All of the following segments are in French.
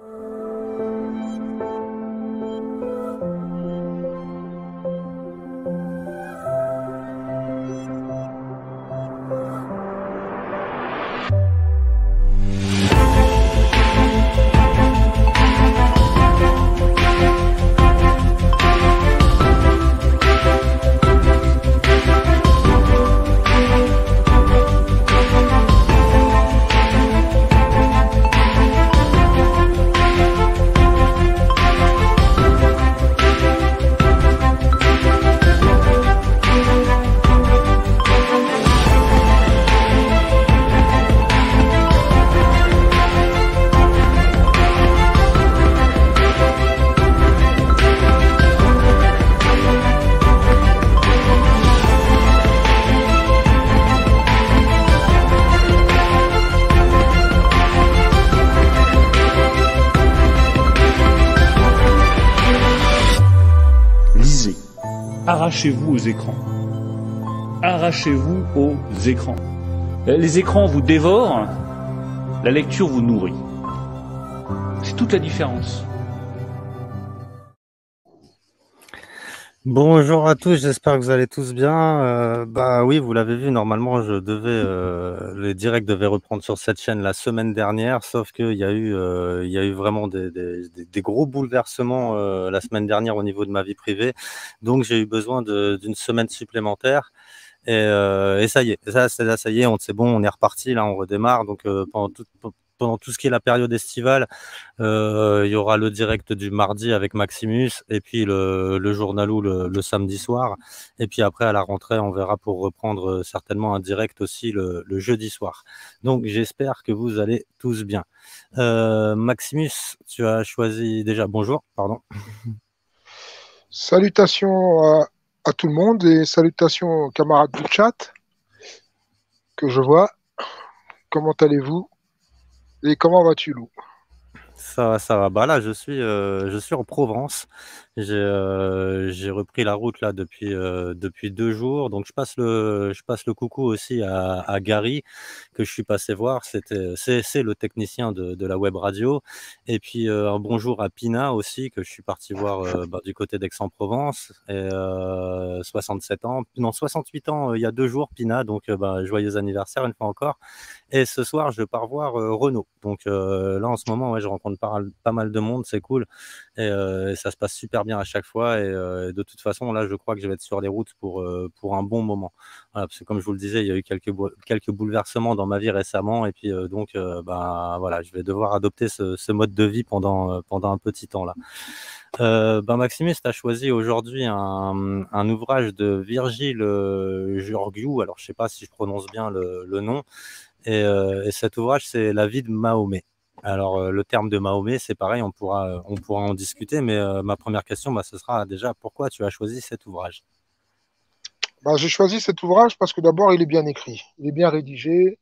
Lisez. Arrachez-vous aux écrans. Arrachez-vous aux écrans. Les écrans vous dévorent, la lecture vous nourrit. C'est toute la différence. Bonjour à tous, j'espère que vous allez tous bien. Bah oui, vous l'avez vu, normalement les directs devaient reprendre sur cette chaîne la semaine dernière, sauf qu'il y a eu vraiment des gros bouleversements la semaine dernière au niveau de ma vie privée, donc j'ai eu besoin d'une semaine supplémentaire. Et ça y est, ça y est, c'est bon, on est reparti, là on redémarre. Donc pendant tout ce qui est la période estivale, il y aura le direct du mardi avec Maximus, et puis le journalou le samedi soir. Et puis après, à la rentrée, on verra pour reprendre certainement un direct aussi le jeudi soir. Donc j'espère que vous allez tous bien. Maximus, tu as choisi déjà. Bonjour, pardon. Salutations à tout le monde et salutations aux camarades du chat que je vois. Comment allez-vous? Et comment vas-tu, Lou? Ça va. Bah là, je suis en Provence. J'ai repris la route là depuis 2 jours. Donc je passe le coucou aussi à Gary, que je suis passé voir. C'est le technicien de la web radio. Et puis un bonjour à Pina aussi, que je suis parti voir du côté d'Aix-en-Provence. Et 67 ans, non 68 ans il y a 2 jours, Pina. Donc joyeux anniversaire une fois encore. Et ce soir, je pars voir Renaud. Donc là, en ce moment, ouais, je rencontre pas mal de monde, c'est cool. Et ça se passe super bien à chaque fois. Et de toute façon, là, je crois que je vais être sur les routes pour un bon moment. Voilà, parce que comme je vous le disais, il y a eu quelques bouleversements dans ma vie récemment. Et puis voilà, je vais devoir adopter ce mode de vie pendant un petit temps là. Maximus, tu as choisi aujourd'hui un ouvrage de Virgile Georgiou. Alors, je sais pas si je prononce bien le nom. Et cet ouvrage, c'est La vie de Mahomet. Alors, le terme de Mahomet, c'est pareil, on pourra en discuter, mais ma première question, ce sera déjà pourquoi tu as choisi cet ouvrage? J'ai choisi cet ouvrage parce que d'abord, il est bien écrit, il est bien rédigé.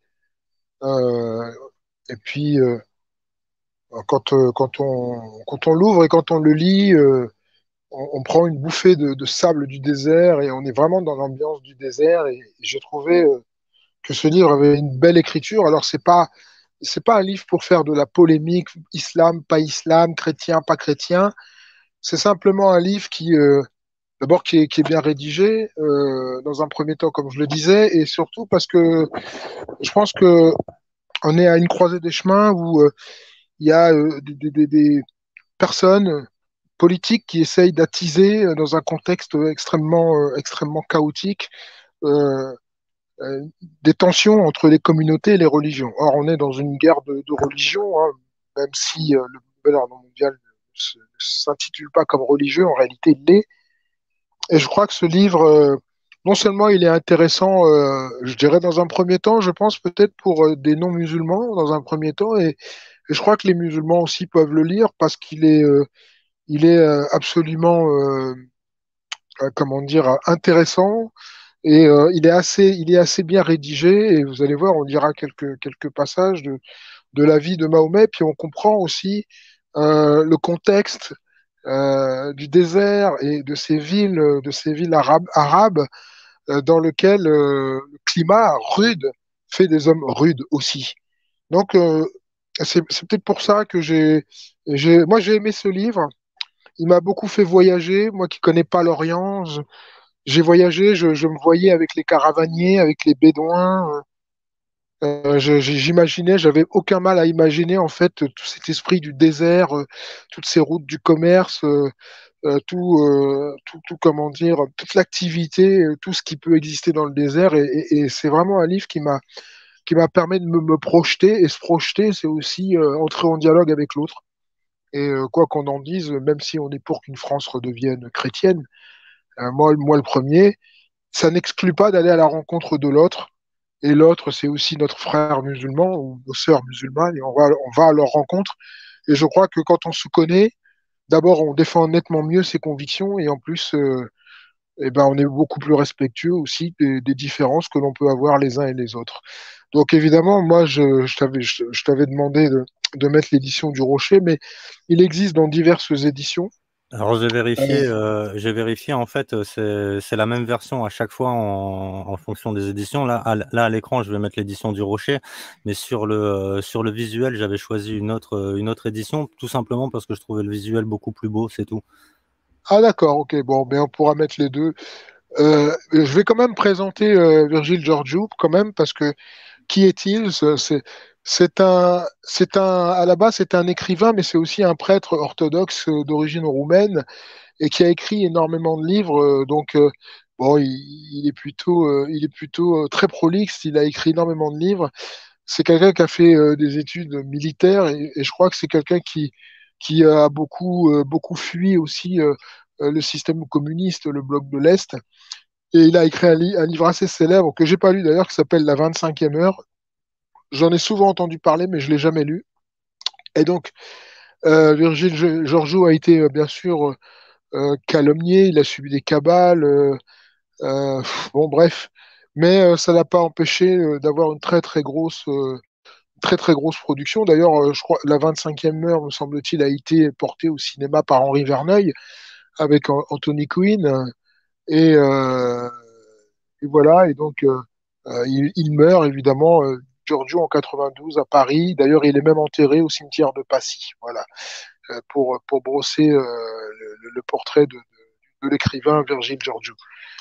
Et puis, quand on l'ouvre et quand on le lit, on prend une bouffée de sable du désert et on est vraiment dans l'ambiance du désert. Et j'ai trouvé que ce livre avait une belle écriture. Alors, c'est pas un livre pour faire de la polémique, islam, pas islam, chrétien, pas chrétien. C'est simplement un livre d'abord, qui est bien rédigé, dans un premier temps, comme je le disais, et surtout parce que je pense que on est à une croisée des chemins où il y a des personnes politiques qui essayent d'attiser dans un contexte extrêmement chaotique, euh, euh, des tensions entre les communautés et les religions. Or, on est dans une guerre de religion, hein, même si le nouvel ordre mondial ne s'intitule pas comme religieux, en réalité, il l'est. Et je crois que ce livre, non seulement il est intéressant, je dirais dans un premier temps, je pense peut-être pour des non-musulmans dans un premier temps, et je crois que les musulmans aussi peuvent le lire parce qu'il est absolument, comment dire, intéressant. Et il est assez bien rédigé, et vous allez voir, on lira quelques passages de la vie de Mahomet, puis on comprend aussi le contexte du désert et de ces villes arabes dans lequel le climat rude fait des hommes rudes aussi. Donc, c'est peut-être pour ça que j'ai Moi, j'ai aimé ce livre. Il m'a beaucoup fait voyager. Moi qui connais pas l'Orient, j'ai voyagé. Je me voyais avec les caravaniers, avec les bédouins. J'imaginais, j'avais aucun mal à imaginer en fait tout cet esprit du désert, toutes ces routes du commerce, comment dire, toute l'activité, tout ce qui peut exister dans le désert. Et c'est vraiment un livre qui m'a permis de me projeter. Et se projeter, c'est aussi entrer en dialogue avec l'autre. Et quoi qu'on en dise, même si on est pour qu'une France redevienne chrétienne, moi le premier, ça n'exclut pas d'aller à la rencontre de l'autre. Et l'autre, c'est aussi notre frère musulman ou nos sœurs musulmanes, et on va à leur rencontre. Et je crois que quand on se connaît, d'abord, on défend nettement mieux ses convictions, et en plus, eh ben, on est beaucoup plus respectueux aussi des différences que l'on peut avoir les uns et les autres. Donc évidemment, moi, je t'avais demandé de mettre l'édition du Rocher, mais il existe dans diverses éditions. Alors Euh, j'ai vérifié en fait, c'est la même version à chaque fois en fonction des éditions. Là, à l'écran, je vais mettre l'édition du Rocher, mais sur le visuel, j'avais choisi une autre édition, tout simplement parce que je trouvais le visuel beaucoup plus beau, c'est tout. ah d'accord, ok, bon, ben on pourra mettre les deux. Je vais quand même présenter Virgile Georgiou, quand même, parce que qui est-il? À la base, c'est un écrivain, mais c'est aussi un prêtre orthodoxe d'origine roumaine et qui a écrit énormément de livres. Bon, il est plutôt très prolixe. Il a écrit énormément de livres. C'est quelqu'un qui a fait des études militaires et je crois que c'est quelqu'un qui a beaucoup fui aussi le système communiste, le bloc de l'Est. Et il a écrit un livre assez célèbre que j'ai pas lu d'ailleurs, qui s'appelle La 25e heure. J'en ai souvent entendu parler, mais je l'ai jamais lu. Et donc, Virgile Georgiou a été bien sûr calomnié, il a subi des cabales, bon bref, mais ça l'a pas empêché d'avoir une très très grosse production. D'ailleurs, je crois la 25e heure, me semble-t-il, a été portée au cinéma par Henri Verneuil avec Anthony Quinn. Et, euh, et voilà, et donc il meurt évidemment, Giorgio, en 92 à Paris. D'ailleurs, il est même enterré au cimetière de Passy, voilà, pour brosser le portrait de l'écrivain Virgile Giorgio.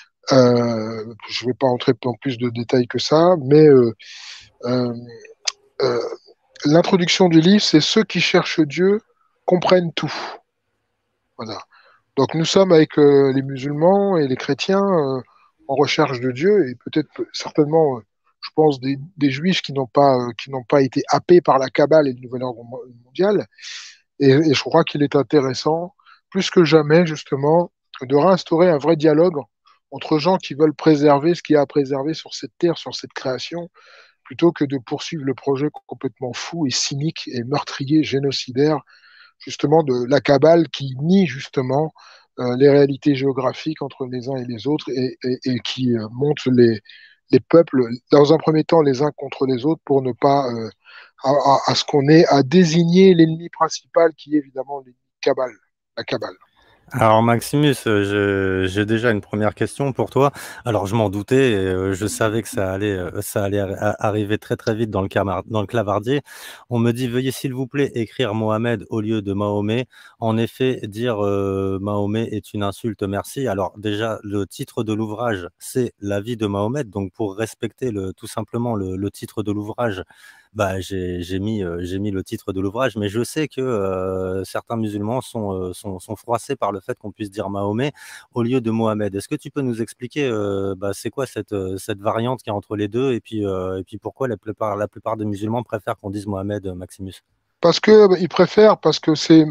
Je ne vais pas entrer dans plus de détails que ça, mais euh, euh, l'introduction du livre, c'est ceux qui cherchent Dieu comprennent tout. Voilà. Donc nous sommes avec les musulmans et les chrétiens en recherche de Dieu et peut-être certainement, je pense, des juifs qui n'ont pas été happés par la Kabbale et le nouvel ordre mondial. Et je crois qu'il est intéressant, plus que jamais justement, de réinstaurer un vrai dialogue entre gens qui veulent préserver ce qu'il y a à préserver sur cette terre, sur cette création, plutôt que de poursuivre le projet complètement fou et cynique et meurtrier, génocidaire, justement de la Kabbale qui nie justement les réalités géographiques entre les uns et les autres et qui monte les peuples, dans un premier temps, les uns contre les autres pour ne pas, à ce qu'on ait à désigner l'ennemi principal qui est évidemment l'ennemi Kabbale, la Kabbale. Alors Maximus, j'ai déjà une première question pour toi. Alors je m'en doutais, et, je savais que ça allait arriver très très vite dans le clavardier. On me dit veuillez s'il vous plaît écrire Mohamed au lieu de Mahomet. En effet, dire Mahomet est une insulte, merci. Alors déjà, le titre de l'ouvrage, c'est La vie de Mahomet. Donc pour respecter tout simplement le titre de l'ouvrage, bah, j'ai mis le titre de l'ouvrage, mais je sais que certains musulmans sont froissés par le fait qu'on puisse dire Mahomet au lieu de Mohamed. Est-ce que tu peux nous expliquer bah, c'est quoi cette variante qui est entre les deux et puis pourquoi la plupart des musulmans préfèrent qu'on dise Mohamed, Maximus? Parce que ils préfèrent, parce que c'est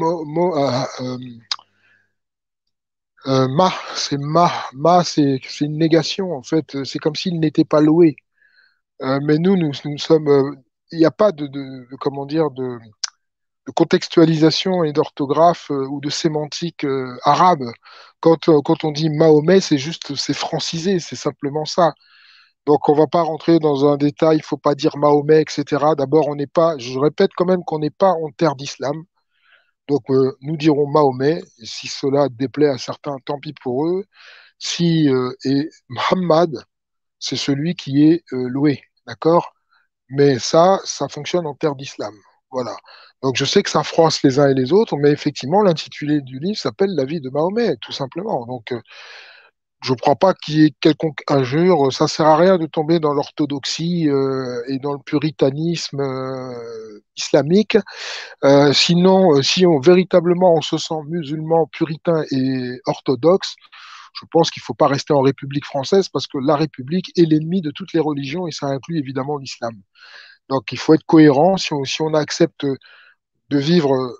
c'est une négation en fait. C'est comme s'il n'était pas loué. Mais nous sommes. Il n'y a pas comment dire, de contextualisation et d'orthographe ou de sémantique arabe. Quand on dit Mahomet, c'est francisé, c'est simplement ça. Donc on va pas rentrer dans un détail, il faut pas dire Mahomet, etc. D'abord, on n'est pas, je répète quand même qu'on n'est pas en terre d'islam. Donc nous dirons Mahomet, et si cela déplaît à certains, tant pis pour eux. Et Muhammad, c'est celui qui est loué, d'accord? Mais ça fonctionne en terre d'islam. Voilà. Donc je sais que ça froisse les uns et les autres, mais effectivement, l'intitulé du livre s'appelle La vie de Mahomet, tout simplement. Donc je ne crois pas qu'il y ait quelconque injure. Ça sert à rien de tomber dans l'orthodoxie et dans le puritanisme islamique. Sinon, si véritablement on se sent musulman, puritain et orthodoxe, je pense qu'il ne faut pas rester en République française parce que la République est l'ennemi de toutes les religions et ça inclut évidemment l'islam. Donc il faut être cohérent. Si on accepte de vivre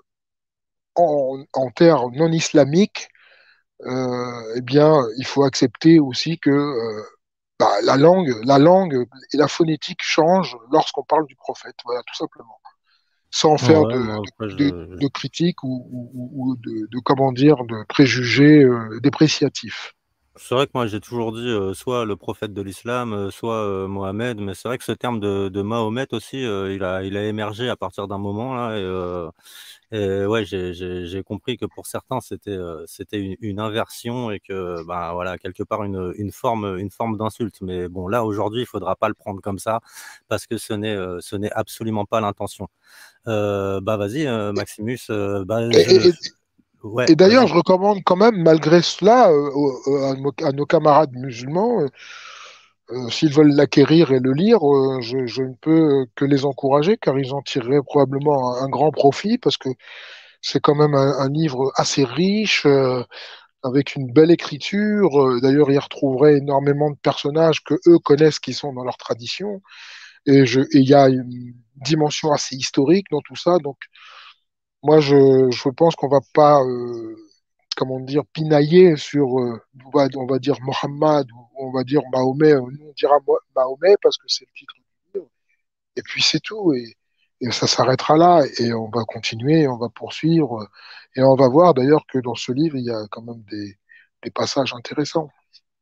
en terre non islamique, eh bien, il faut accepter aussi que la langue et la phonétique changent lorsqu'on parle du prophète. Voilà, tout simplement. Sans faire Ouais, moi, après, de critiques ou de, comment dire, de préjugés dépréciatifs. c'est vrai que moi j'ai toujours dit soit le prophète de l'islam, soit Mohamed, mais c'est vrai que ce terme de Mahomet aussi, il a émergé à partir d'un moment là, et ouais, j'ai compris que pour certains c'était une inversion et que ben voilà quelque part une forme d'insulte. Mais bon là aujourd'hui il faudra pas le prendre comme ça parce que ce n'est absolument pas l'intention. Bah vas-y Maximus, bah Et, et- ouais et d'ailleurs, vas-y. je recommande quand même, malgré cela, à nos camarades musulmans, s'ils veulent l'acquérir et le lire, je ne peux que les encourager, car ils en tireraient probablement un grand profit, parce que c'est quand même un livre assez riche, avec une belle écriture. D'ailleurs, ils retrouveraient énormément de personnages que eux connaissent, qui sont dans leur tradition. Et il y a une dimension assez historique dans tout ça. Donc, moi, je pense qu'on va pas, comment dire, pinailler sur, on va dire Mohammed ou on va dire Mahomet. Nous, on dira Mahomet parce que c'est le titre du livre. Et puis c'est tout. Et ça s'arrêtera là. Et on va continuer, on va poursuivre. Et on va voir d'ailleurs que dans ce livre, il y a quand même des passages intéressants.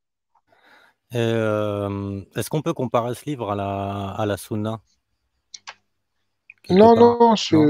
Et, est-ce qu'on peut comparer ce livre à la Sunna quelque Non, part? non, Non?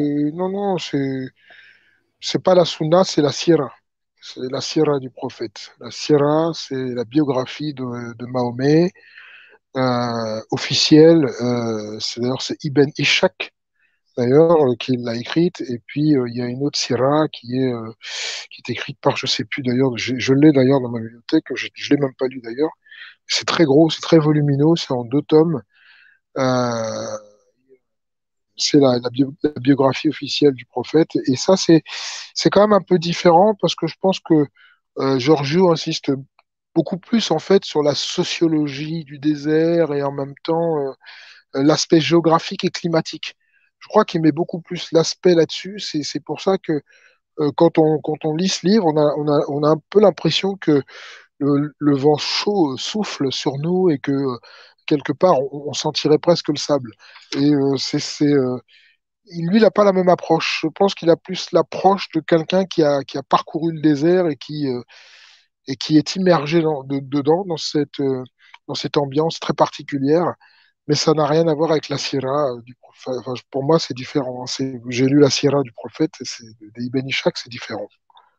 c'est pas la Sunna, c'est la Sira. C'est la Sira du prophète. La Sira, c'est la biographie de Mahomet, officielle. C'est Ibn Ishaq, d'ailleurs, qui l'a écrite. Et puis, il y a une autre Sira qui est écrite par, je sais plus d'ailleurs, je l'ai d'ailleurs dans ma bibliothèque, je l'ai même pas lu d'ailleurs. C'est très gros, c'est très volumineux, c'est en 2 tomes. Euh, c'est la biographie officielle du prophète. Et ça, c'est quand même un peu différent parce que je pense que Giorgio insiste beaucoup plus en fait sur la sociologie du désert et en même temps l'aspect géographique et climatique. Je crois qu'il met beaucoup plus l'aspect là-dessus. C'est pour ça que quand on lit ce livre, on a un peu l'impression que le vent chaud souffle sur nous et que quelque part on sentirait presque le sable. Et lui, il n'a pas la même approche. Je pense qu'il a plus l'approche de quelqu'un qui a parcouru le désert et qui est immergé dedans, dans cette ambiance très particulière. Mais ça n'a rien à voir avec la Sierra du prophète. Enfin, pour moi, c'est différent. J'ai lu la Sierra du prophète et de Ibn Ishaq, c'est différent.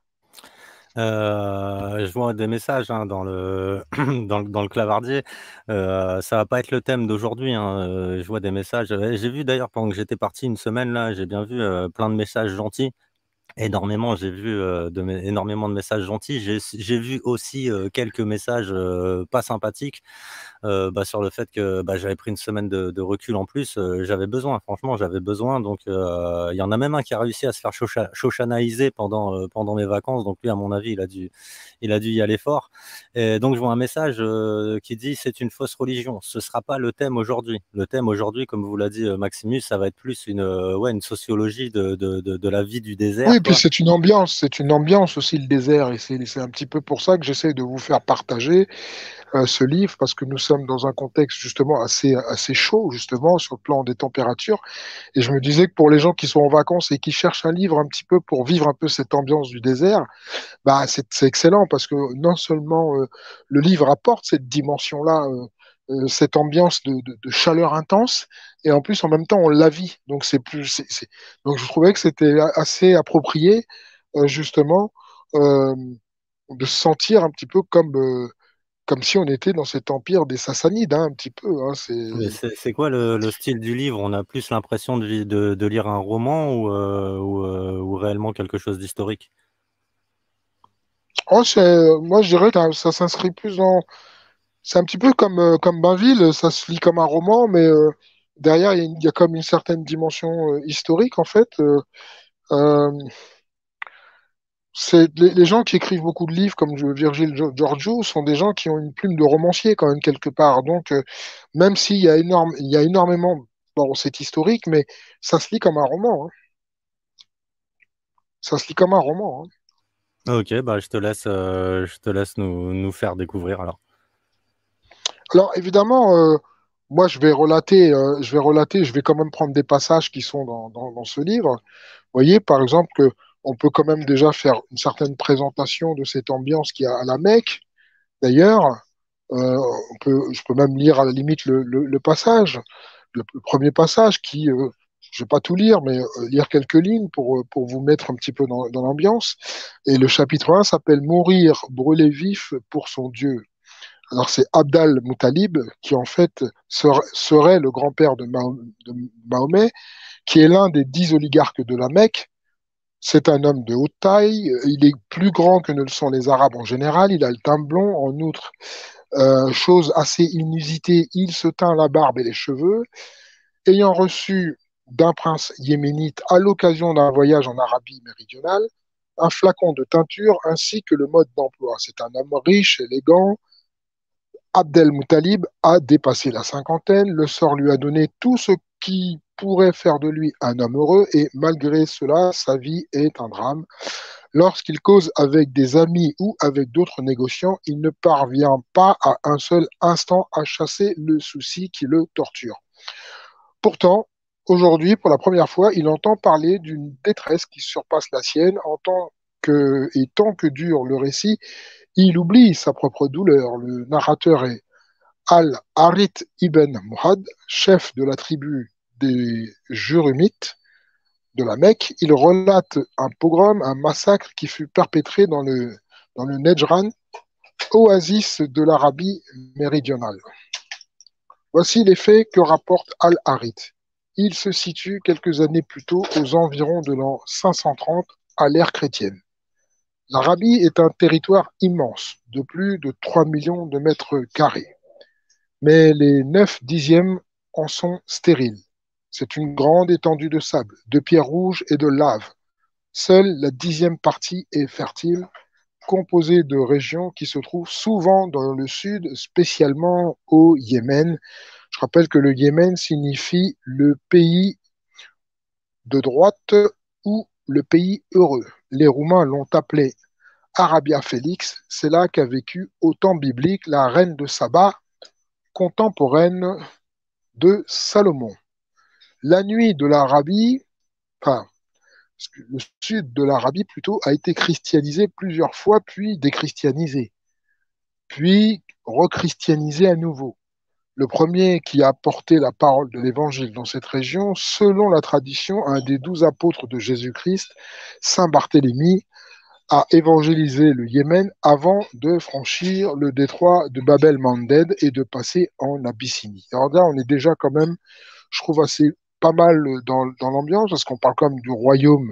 Je vois des messages hein, dans le, dans le clavardier. Ça va pas être le thème d'aujourd'hui, hein. Je vois des messages. J'ai vu d'ailleurs pendant que j'étais parti une semaine là, j'ai bien vu plein de messages gentils. Énormément, j'ai vu énormément de messages gentils. J'ai vu aussi quelques messages pas sympathiques bah, sur le fait que bah, j'avais pris une semaine de recul en plus. J'avais besoin, franchement, j'avais besoin. Donc, il y en a même un qui a réussi à se faire shoshanaïser pendant mes vacances. Donc, lui, à mon avis, il a dû y aller fort. Et donc, je vois un message qui dit c'est une fausse religion. Ce ne sera pas le thème aujourd'hui. Le thème aujourd'hui, comme vous l'a dit Maximus, ça va être plus une sociologie de la vie du Oui, désert, et puis quoi. c'est une ambiance aussi, le désert. Et c'est un petit peu pour ça que j'essaie de vous faire partager ce livre, parce que nous sommes dans un contexte justement assez chaud, justement, sur le plan des températures. Et je me disais que pour les gens qui sont en vacances et qui cherchent un livre un petit peu pour vivre un peu cette ambiance du désert, bah, c'est excellent parce que non seulement le livre apporte cette dimension-là, cette ambiance de chaleur intense, et en plus, en même temps, on la vit. Donc, donc je trouvais que c'était assez approprié, justement, euh, de se sentir un petit peu comme si on était dans cet empire des Sassanides, hein, un petit peu. Hein, Mais c'est quoi le style du livre? On a plus l'impression de lire un roman ou réellement quelque chose d'historique? Oh, moi, je dirais que ça s'inscrit plus dans. C'est un petit peu comme Bainville, ça se lit comme un roman, mais derrière, il y a comme une certaine dimension historique, en fait. Euh, les gens qui écrivent beaucoup de livres, comme Virgile Giorgio, sont des gens qui ont une plume de romancier, quand même, quelque part. Donc, même s'il y a il y a énormément. Bon, c'est historique, mais ça se lit comme un roman. Hein. Ça se lit comme un roman. Hein. Ok, bah je te laisse nous faire découvrir alors. Alors évidemment, moi je vais quand même prendre des passages qui sont dans ce livre. Vous voyez, par exemple, que on peut quand même déjà faire une certaine présentation de cette ambiance qu'il y a à la Mecque. D'ailleurs, je peux même lire à la limite le passage, le premier passage qui, je vais pas tout lire, mais lire quelques lignes pour vous mettre un petit peu dans l'ambiance. Et le chapitre 1 s'appelle Mourir, brûler vif pour son Dieu. Alors c'est Abd al-Muttalib qui en fait serait le grand-père de Mahomet, qui est l'un des 10 oligarques de la Mecque. C'est un homme de haute taille, il est plus grand que ne le sont les Arabes en général, il a le teint blond, en outre, chose assez inusitée, il se teint la barbe et les cheveux, ayant reçu d'un prince yéménite à l'occasion d'un voyage en Arabie méridionale, un flacon de teinture ainsi que le mode d'emploi. C'est un homme riche, élégant, Abdel-Muttalib a dépassé la cinquantaine, le sort lui a donné tout ce qui pourrait faire de lui un homme heureux et malgré cela, sa vie est un drame. Lorsqu'il cause avec des amis ou avec d'autres négociants, il ne parvient pas à un seul instant à chasser le souci qui le torture. Pourtant, aujourd'hui, pour la première fois, il entend parler d'une détresse qui surpasse la sienne et tant que dure le récit, il oublie sa propre douleur. Le narrateur est Al-Harith ibn Muhad, chef de la tribu des Jurumites de la Mecque. Il relate un pogrom, un massacre qui fut perpétré dans le Nejran, oasis de l'Arabie méridionale. Voici les faits que rapporte Al-Harith. Il se situe quelques années plus tôt aux environs de l'an 530 à l'ère chrétienne. L'Arabie est un territoire immense, de plus de 3 millions de mètres carrés. Mais les 9/10 en sont stériles. C'est une grande étendue de sable, de pierres rouges et de lave. Seule la 10e partie est fertile, composée de régions qui se trouvent souvent dans le sud, spécialement au Yémen. Je rappelle que le Yémen signifie le pays de droite ou le pays heureux. Les Roumains l'ont appelé Arabia Félix. C'est là qu'a vécu au temps biblique la reine de Saba, contemporaine de Salomon. La nuit de l'Arabie, enfin, le sud de l'Arabie plutôt, a été christianisé plusieurs fois, puis déchristianisé, puis rechristianisé à nouveau. Le premier qui a porté la parole de l'Évangile dans cette région, selon la tradition, un des 12 apôtres de Jésus-Christ, Saint Barthélemy, a évangélisé le Yémen avant de franchir le détroit de Bab el-Mandeb et de passer en Abyssinie. Alors là, on est déjà quand même, je trouve, assez pas mal dans l'ambiance, parce qu'on parle quand même du royaume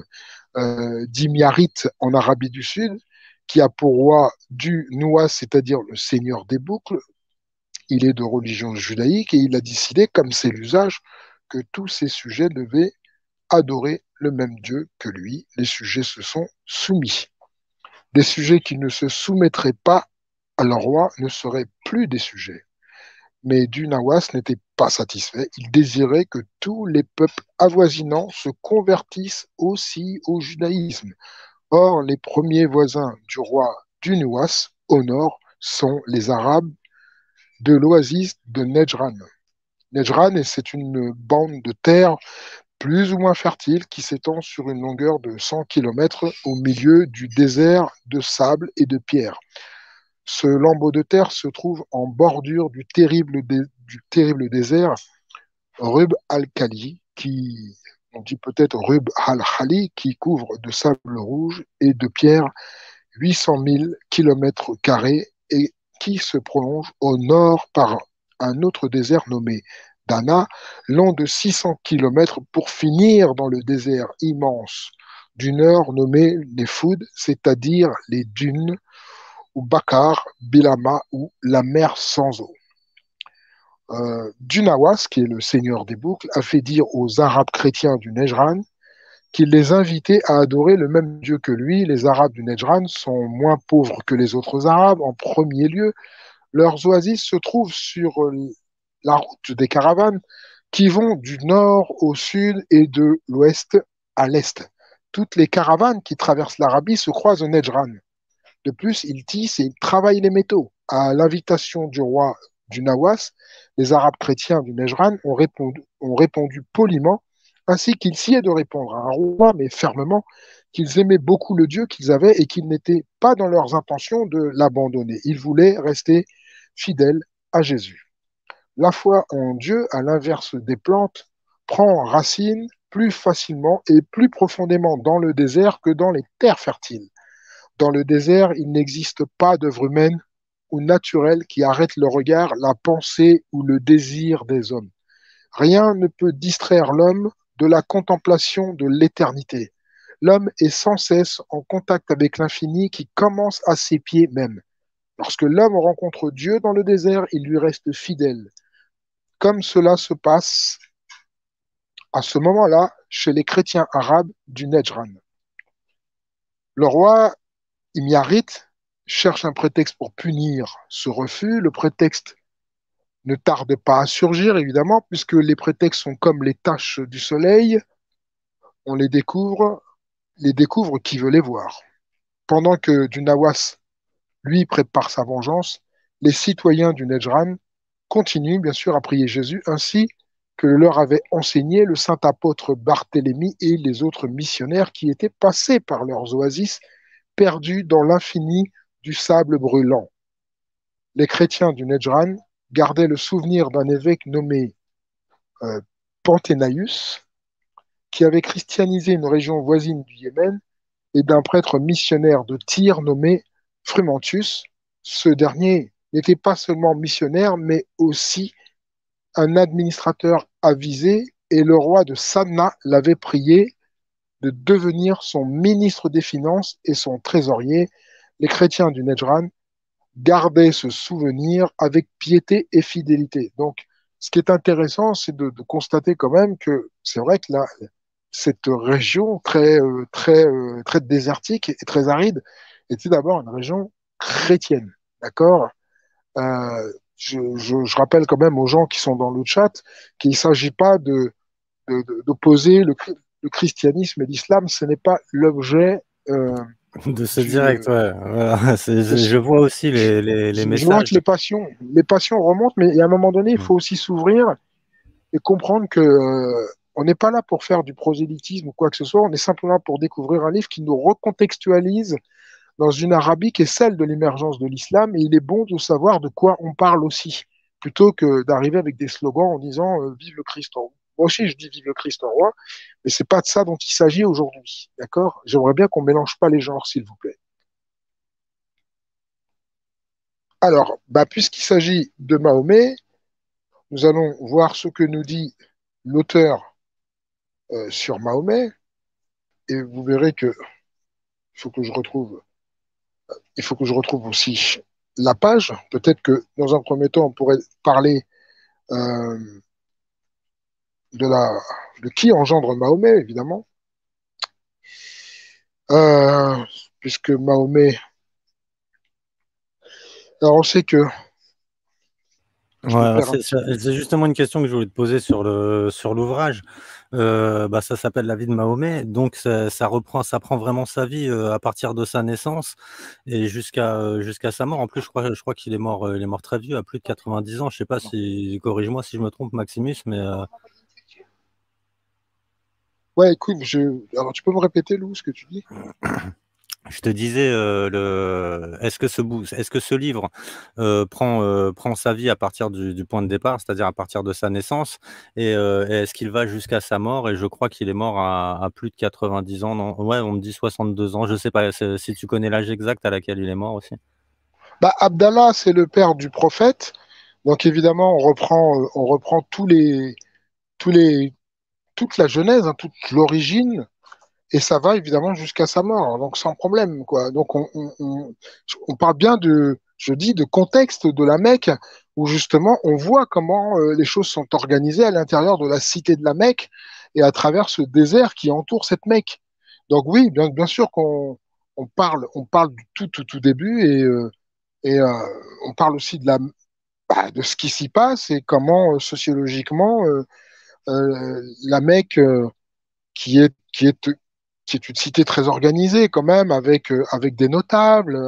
d'Imyarit en Arabie du Sud, qui a pour roi du Nouas, c'est-à-dire le seigneur des boucles. Il est de religion judaïque et il a décidé, comme c'est l'usage, que tous ses sujets devaient adorer le même Dieu que lui. Les sujets se sont soumis. Des sujets qui ne se soumettraient pas à leur roi ne seraient plus des sujets. Mais du Nawas n'était pas satisfait. Il désirait que tous les peuples avoisinants se convertissent aussi au judaïsme. Or, les premiers voisins du roi du Nawas, au nord, sont les Arabes de l'oasis de Nejran. Nejran, c'est une bande de terre plus ou moins fertile qui s'étend sur une longueur de 100 km au milieu du désert de sable et de pierre. Ce lambeau de terre se trouve en bordure du terrible désert Rub al-Khali, qui on dit peut-être Rub al-Khali, qui couvre de sable rouge et de pierre 800 000 km² et qui se prolonge au nord par un autre désert nommé Dana, long de 600 kilomètres pour finir dans le désert immense du nord nommé Nefoud, c'est-à-dire les dunes, ou Bakar, Bilama ou la mer sans eau. Dunawas, qui est le seigneur des boucles, a fait dire aux Arabes chrétiens du Nejran qu'il les invitait à adorer le même Dieu que lui. Les Arabes du Nejran sont moins pauvres que les autres Arabes. En premier lieu, leurs oasis se trouvent sur la route des caravanes qui vont du nord au sud et de l'ouest à l'est. Toutes les caravanes qui traversent l'Arabie se croisent au Nejran. De plus, ils tissent et ils travaillent les métaux. À l'invitation du roi du Nawas, les Arabes chrétiens du Nejran ont répondu poliment, ainsi qu'ils sciaient de répondre à un roi, mais fermement, qu'ils aimaient beaucoup le Dieu qu'ils avaient et qu'il n'était pas dans leurs intentions de l'abandonner. Ils voulaient rester fidèles à Jésus. La foi en Dieu, à l'inverse des plantes, prend racine plus facilement et plus profondément dans le désert que dans les terres fertiles. Dans le désert, il n'existe pas d'œuvre humaine ou naturelle qui arrête le regard, la pensée ou le désir des hommes. Rien ne peut distraire l'homme de la contemplation de l'éternité. L'homme est sans cesse en contact avec l'infini qui commence à ses pieds même. Lorsque l'homme rencontre Dieu dans le désert, il lui reste fidèle. Comme cela se passe à ce moment-là chez les chrétiens arabes du Nejran. Le roi Imyarit cherche un prétexte pour punir ce refus. Le prétexte ne tarde pas à surgir, évidemment, puisque les prétextes sont comme les taches du soleil. On les découvre qui veut les voir. Pendant que Dunawas, lui, prépare sa vengeance, les citoyens du Nejran continuent, bien sûr, à prier Jésus, ainsi que leur avait enseigné le saint apôtre Barthélemy et les autres missionnaires qui étaient passés par leurs oasis perdus dans l'infini du sable brûlant. Les chrétiens du Nejran gardaient le souvenir d'un évêque nommé euh, Panthénaïus, qui avait christianisé une région voisine du Yémen, et d'un prêtre missionnaire de Tyr nommé Frumentius. Ce dernier n'était pas seulement missionnaire, mais aussi un administrateur avisé, et le roi de Sanna l'avait prié de devenir son ministre des Finances et son trésorier. Les chrétiens du Nejran gardaient ce souvenir avec piété et fidélité. Donc, ce qui est intéressant, c'est de constater quand même que c'est vrai que là, cette région très désertique et très aride était d'abord une région chrétienne. D'accord? Je rappelle quand même aux gens qui sont dans le chat qu'il ne s'agit pas d'opposer le christianisme et l'islam, ce n'est pas l'objet De ce du. direct, ouais. Voilà. Je vois aussi les Je vois messages. que les passions remontent, mais à un moment donné, il Mm. faut aussi s'ouvrir et comprendre que on n'est pas là pour faire du prosélytisme ou quoi que ce soit, on est simplement là pour découvrir un livre qui nous recontextualise dans une Arabie qui est celle de l'émergence de l'islam, et il est bon de savoir de quoi on parle aussi, plutôt que d'arriver avec des slogans en disant Vive le Christ en roi. Moi aussi, je dis Vive le Christ en roi, mais c'est pas de ça dont il s'agit aujourd'hui. D'accord? J'aimerais bien qu'on mélange pas les genres, s'il vous plaît. Alors, puisqu'il s'agit de Mahomet, nous allons voir ce que nous dit l'auteur sur Mahomet, et vous verrez que il faut que je retrouve, il faut que je retrouve aussi la page. Peut-être que dans un premier temps, on pourrait parler euh, de qui engendre Mahomet, évidemment, Euh, puisque Mahomet. Alors, on sait que je me Ouais, perds un petit peu. c'est justement une question que je voulais te poser sur l'ouvrage. Ça s'appelle La vie de Mahomet, donc ça prend vraiment sa vie à partir de sa naissance et jusqu'à sa mort. En plus, je crois qu'il est mort très vieux, à plus de 90 ans. Je sais pas si, corrige-moi si je me trompe, Maximus, mais Ouais, écoute, alors tu peux me répéter, Lou, ce que tu dis? je te disais, est-ce que ce livre prend sa vie à partir du point de départ, c'est-à-dire à partir de sa naissance, et est-ce qu'il va jusqu'à sa mort? Et je crois qu'il est mort à plus de 90 ans, non? Ouais, on me dit 62 ans, je sais pas si tu connais l'âge exact à laquelle il est mort aussi. Bah, Abdallah, c'est le père du prophète. Donc évidemment, on reprend tous les, toute la genèse, hein, toute l'origine, et ça va évidemment jusqu'à sa mort. Donc sans problème, quoi. Donc on parle bien de, je dis, de contexte de la Mecque, où justement on voit comment les choses sont organisées à l'intérieur de la cité de la Mecque et à travers ce désert qui entoure cette Mecque. Donc oui, bien sûr qu'on on parle du tout début et on parle aussi de de ce qui s'y passe et comment sociologiquement la Mecque, qui est une cité très organisée quand même, avec des notables,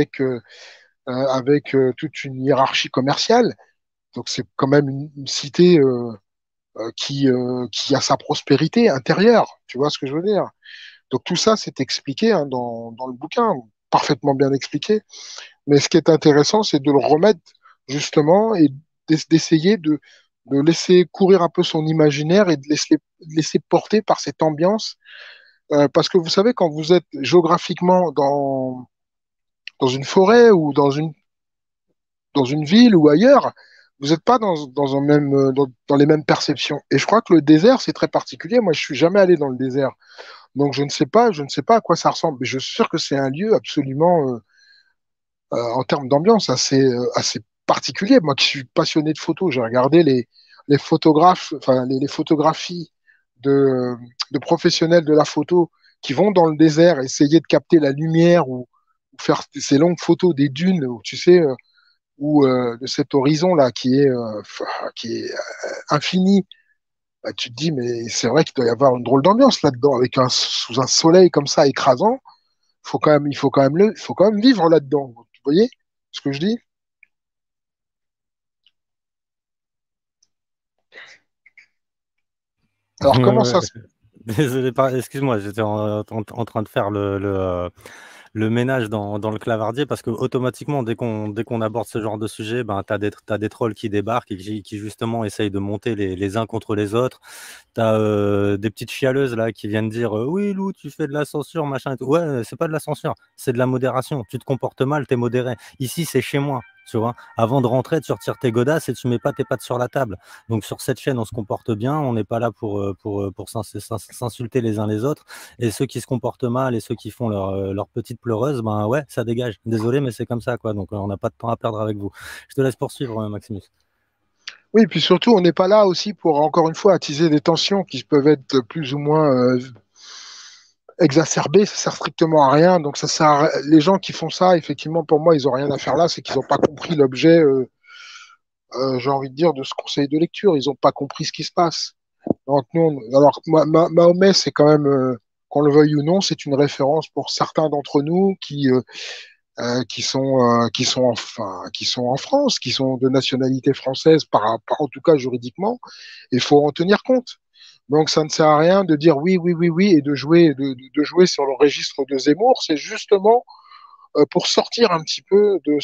avec toute une hiérarchie commerciale. Donc c'est quand même une cité qui a sa prospérité intérieure. Tu vois ce que je veux dire? Donc tout ça, c'est expliqué hein, dans le bouquin, parfaitement bien expliqué. Mais ce qui est intéressant, c'est de le remettre justement et d'essayer de laisser courir un peu son imaginaire et de laisser porter par cette ambiance. Parce que vous savez, quand vous êtes géographiquement dans une forêt ou dans une ville ou ailleurs, vous n'êtes pas dans un même, dans les mêmes perceptions. Et je crois que le désert, c'est très particulier. Moi, je suis jamais allé dans le désert. Donc, je ne sais pas à quoi ça ressemble. Mais je suis sûr que c'est un lieu absolument, en termes d'ambiance, assez particulier. Moi qui suis passionné de photos, j'ai regardé les photographes, enfin, les photographies de, de professionnels de la photo qui vont dans le désert essayer de capter la lumière ou faire ces longues photos des dunes, où, tu sais, ou de cet horizon-là qui est infini. Bah, tu te dis, mais c'est vrai qu'il doit y avoir une drôle d'ambiance là-dedans, avec sous un soleil comme ça écrasant. Il faut quand même vivre là-dedans. Vous voyez ce que je dis? Alors, Ouais, comment ouais. ça se... Désolé, excuse-moi, j'étais en train de faire le ménage dans le clavardier parce que automatiquement, dès qu'on aborde ce genre de sujet, ben, t'as des trolls qui débarquent et qui justement essayent de monter les uns contre les autres. T'as des petites chialeuses là qui viennent dire oui, Lou, tu fais de la censure, machin et tout. Ouais, c'est pas de la censure, c'est de la modération. Tu te comportes mal, t'es modéré. Ici, c'est chez moi. Tu vois, avant de rentrer, tu retires tes godasses et tu mets pas tes pattes sur la table. Donc sur cette chaîne, on se comporte bien, on n'est pas là pour s'insulter les uns les autres. Et ceux qui se comportent mal et ceux qui font leur petite pleureuse, ben ouais, ça dégage. Désolé, mais c'est comme ça, quoi. Donc on n'a pas de temps à perdre avec vous. Je te laisse poursuivre, Maximus. Oui, puis surtout, on n'est pas là aussi pour, encore une fois, attiser des tensions qui peuvent être plus ou moins exacerbées. Ça sert strictement à rien. Donc, les gens qui font ça, effectivement, pour moi, ils ont rien à faire là. C'est qu'ils n'ont pas compris l'objet, j'ai envie de dire, de ce conseil de lecture. Ils n'ont pas compris ce qui se passe. Donc, alors, Mahomet, c'est quand même, qu'on le veuille ou non, c'est une référence pour certains d'entre nous qui sont en France, qui sont de nationalité française, en tout cas juridiquement. Il faut en tenir compte. Donc, ça ne sert à rien de dire oui et de jouer sur le registre de Zemmour. C'est justement pour sortir un petit peu de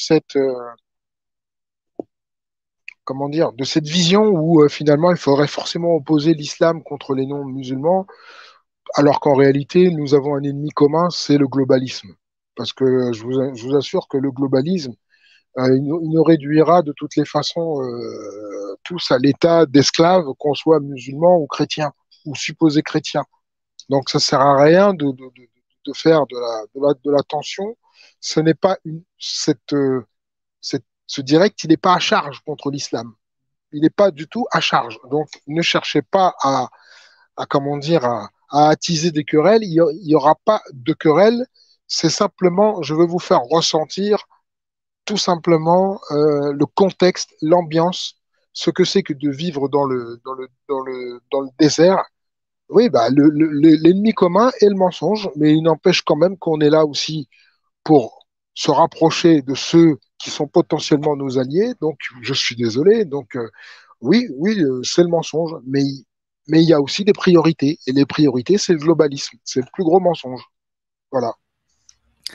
comment dire, de cette vision où finalement il faudrait forcément opposer l'islam contre les non-musulmans, alors qu'en réalité, nous avons un ennemi commun, c'est le globalisme. Parce que je vous assure que le globalisme, il nous réduira de toutes les façons tous à l'état d'esclaves, qu'on soit musulman ou chrétien, ou supposé chrétien. Donc ça sert à rien de faire de la tension. Ce n'est pas ce direct, il n'est pas à charge contre l'islam. Il n'est pas du tout à charge. Donc ne cherchez pas à comment dire, à attiser des querelles. Il y aura pas de querelles. C'est simplement, je veux vous faire ressentir tout simplement le contexte, l'ambiance, ce que c'est que de vivre dans le désert. Oui, bah, l'ennemi commun est le mensonge, mais il n'empêche quand même qu'on est là aussi pour se rapprocher de ceux qui sont potentiellement nos alliés. Donc, je suis désolé. Donc, c'est le mensonge, mais il y a aussi des priorités. Et les priorités, c'est le globalisme. C'est le plus gros mensonge. Voilà.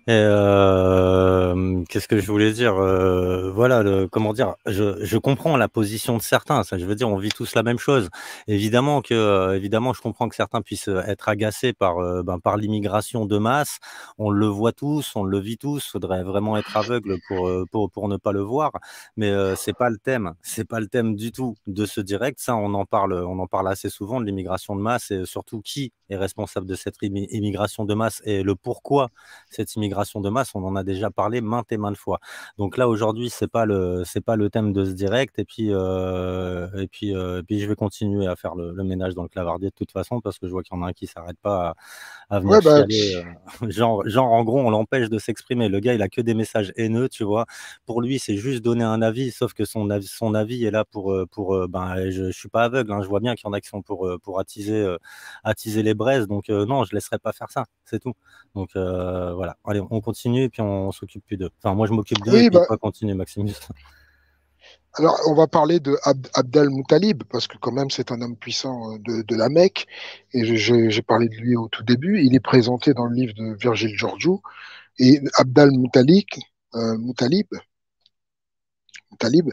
Et qu'est-ce que je voulais dire? Voilà, comment dire? Je comprends la position de certains. Ça, je veux dire, on vit tous la même chose. Évidemment, je comprends que certains puissent être agacés par l'immigration de masse. On le voit tous, on le vit tous. Faudrait vraiment être aveugle pour ne pas le voir. Mais c'est pas le thème. C'est pas le thème du tout de ce direct. Ça, on en parle assez souvent de l'immigration de masse et surtout qui est responsable de cette immigration de masse et le pourquoi cette immigration de masse, on en a déjà parlé maintes et maintes fois. Donc là, aujourd'hui, c'est pas le thème de ce direct. Et puis, je vais continuer à faire le ménage dans le clavardier de toute façon parce que je vois qu'il y en a un qui s'arrête pas à venir Ouais, bah, chialer. Genre, en gros, on l'empêche de s'exprimer. Le gars, il a que des messages haineux, tu vois. Pour lui, c'est juste donner un avis, sauf que son avis est là je suis pas aveugle, hein, je vois bien qu'il y en a qui sont pour attiser les braises. Donc non, je laisserai pas faire ça, c'est tout. Donc voilà, allez, on continue et puis on s'occupe plus d'eux. Enfin, moi je m'occupe d'eux et oui, puis bah, toi continue, Maximus. alors on va parler de Abdel Muttalib, parce que quand même c'est un homme puissant de la Mecque, et j'ai parlé de lui au tout début. Il est présenté dans le livre de Virgile Georgiou, et Abdel Muttalib, Muttalib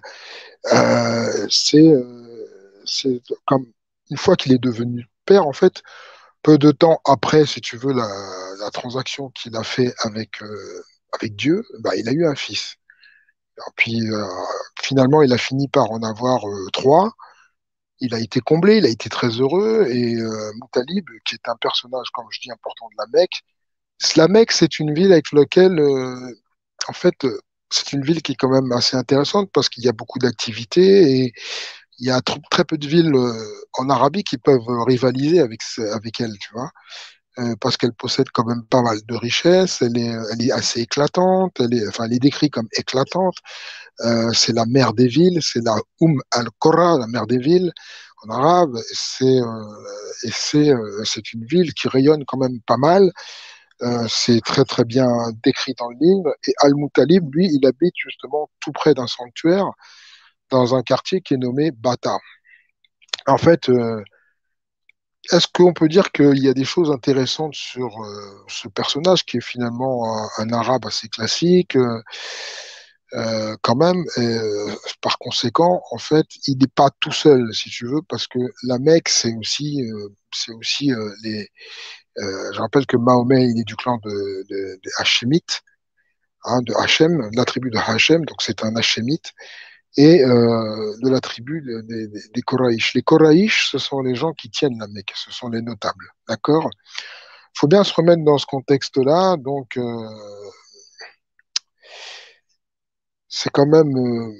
c'est comme une fois qu'il est devenu père, en fait, peu de temps après, si tu veux, la transaction qu'il a fait avec Dieu, bah, il a eu un fils. Puis finalement, il a fini par en avoir trois. Il a été comblé, il a été très heureux. Et Moutalib, qui est un personnage, comme je dis, important de la Mecque, la Mecque, c'est une ville avec laquelle, en fait, c'est une ville qui est quand même assez intéressante parce qu'il y a beaucoup d'activités et il y a très peu de villes en Arabie qui peuvent rivaliser avec elle, tu vois, parce qu'elle possède quand même pas mal de richesses. Elle est assez éclatante. Enfin, elle est décrite comme éclatante. C'est la mère des villes, c'est la al-Qura, la mère des villes en arabe. C'est une ville qui rayonne quand même pas mal. C'est très très bien décrit dans le livre. Et Al-Muttalib, lui, il habite justement tout près d'un sanctuaire dans un quartier qui est nommé Bata. En fait, est-ce qu'on peut dire qu'il y a des choses intéressantes sur ce personnage qui est finalement un arabe assez classique quand même. Par conséquent, en fait, il n'est pas tout seul, si tu veux, parce que la Mecque, c'est aussi je rappelle que Mahomet, il est du clan des Hachémites, hein, de Hachem, de la tribu de Hachem, donc c'est un Hachémite, et de la tribu des Koraïch. Les Koraïch, ce sont les gens qui tiennent la Mecque, ce sont les notables, d'accord? Il faut bien se remettre dans ce contexte-là, donc c'est quand même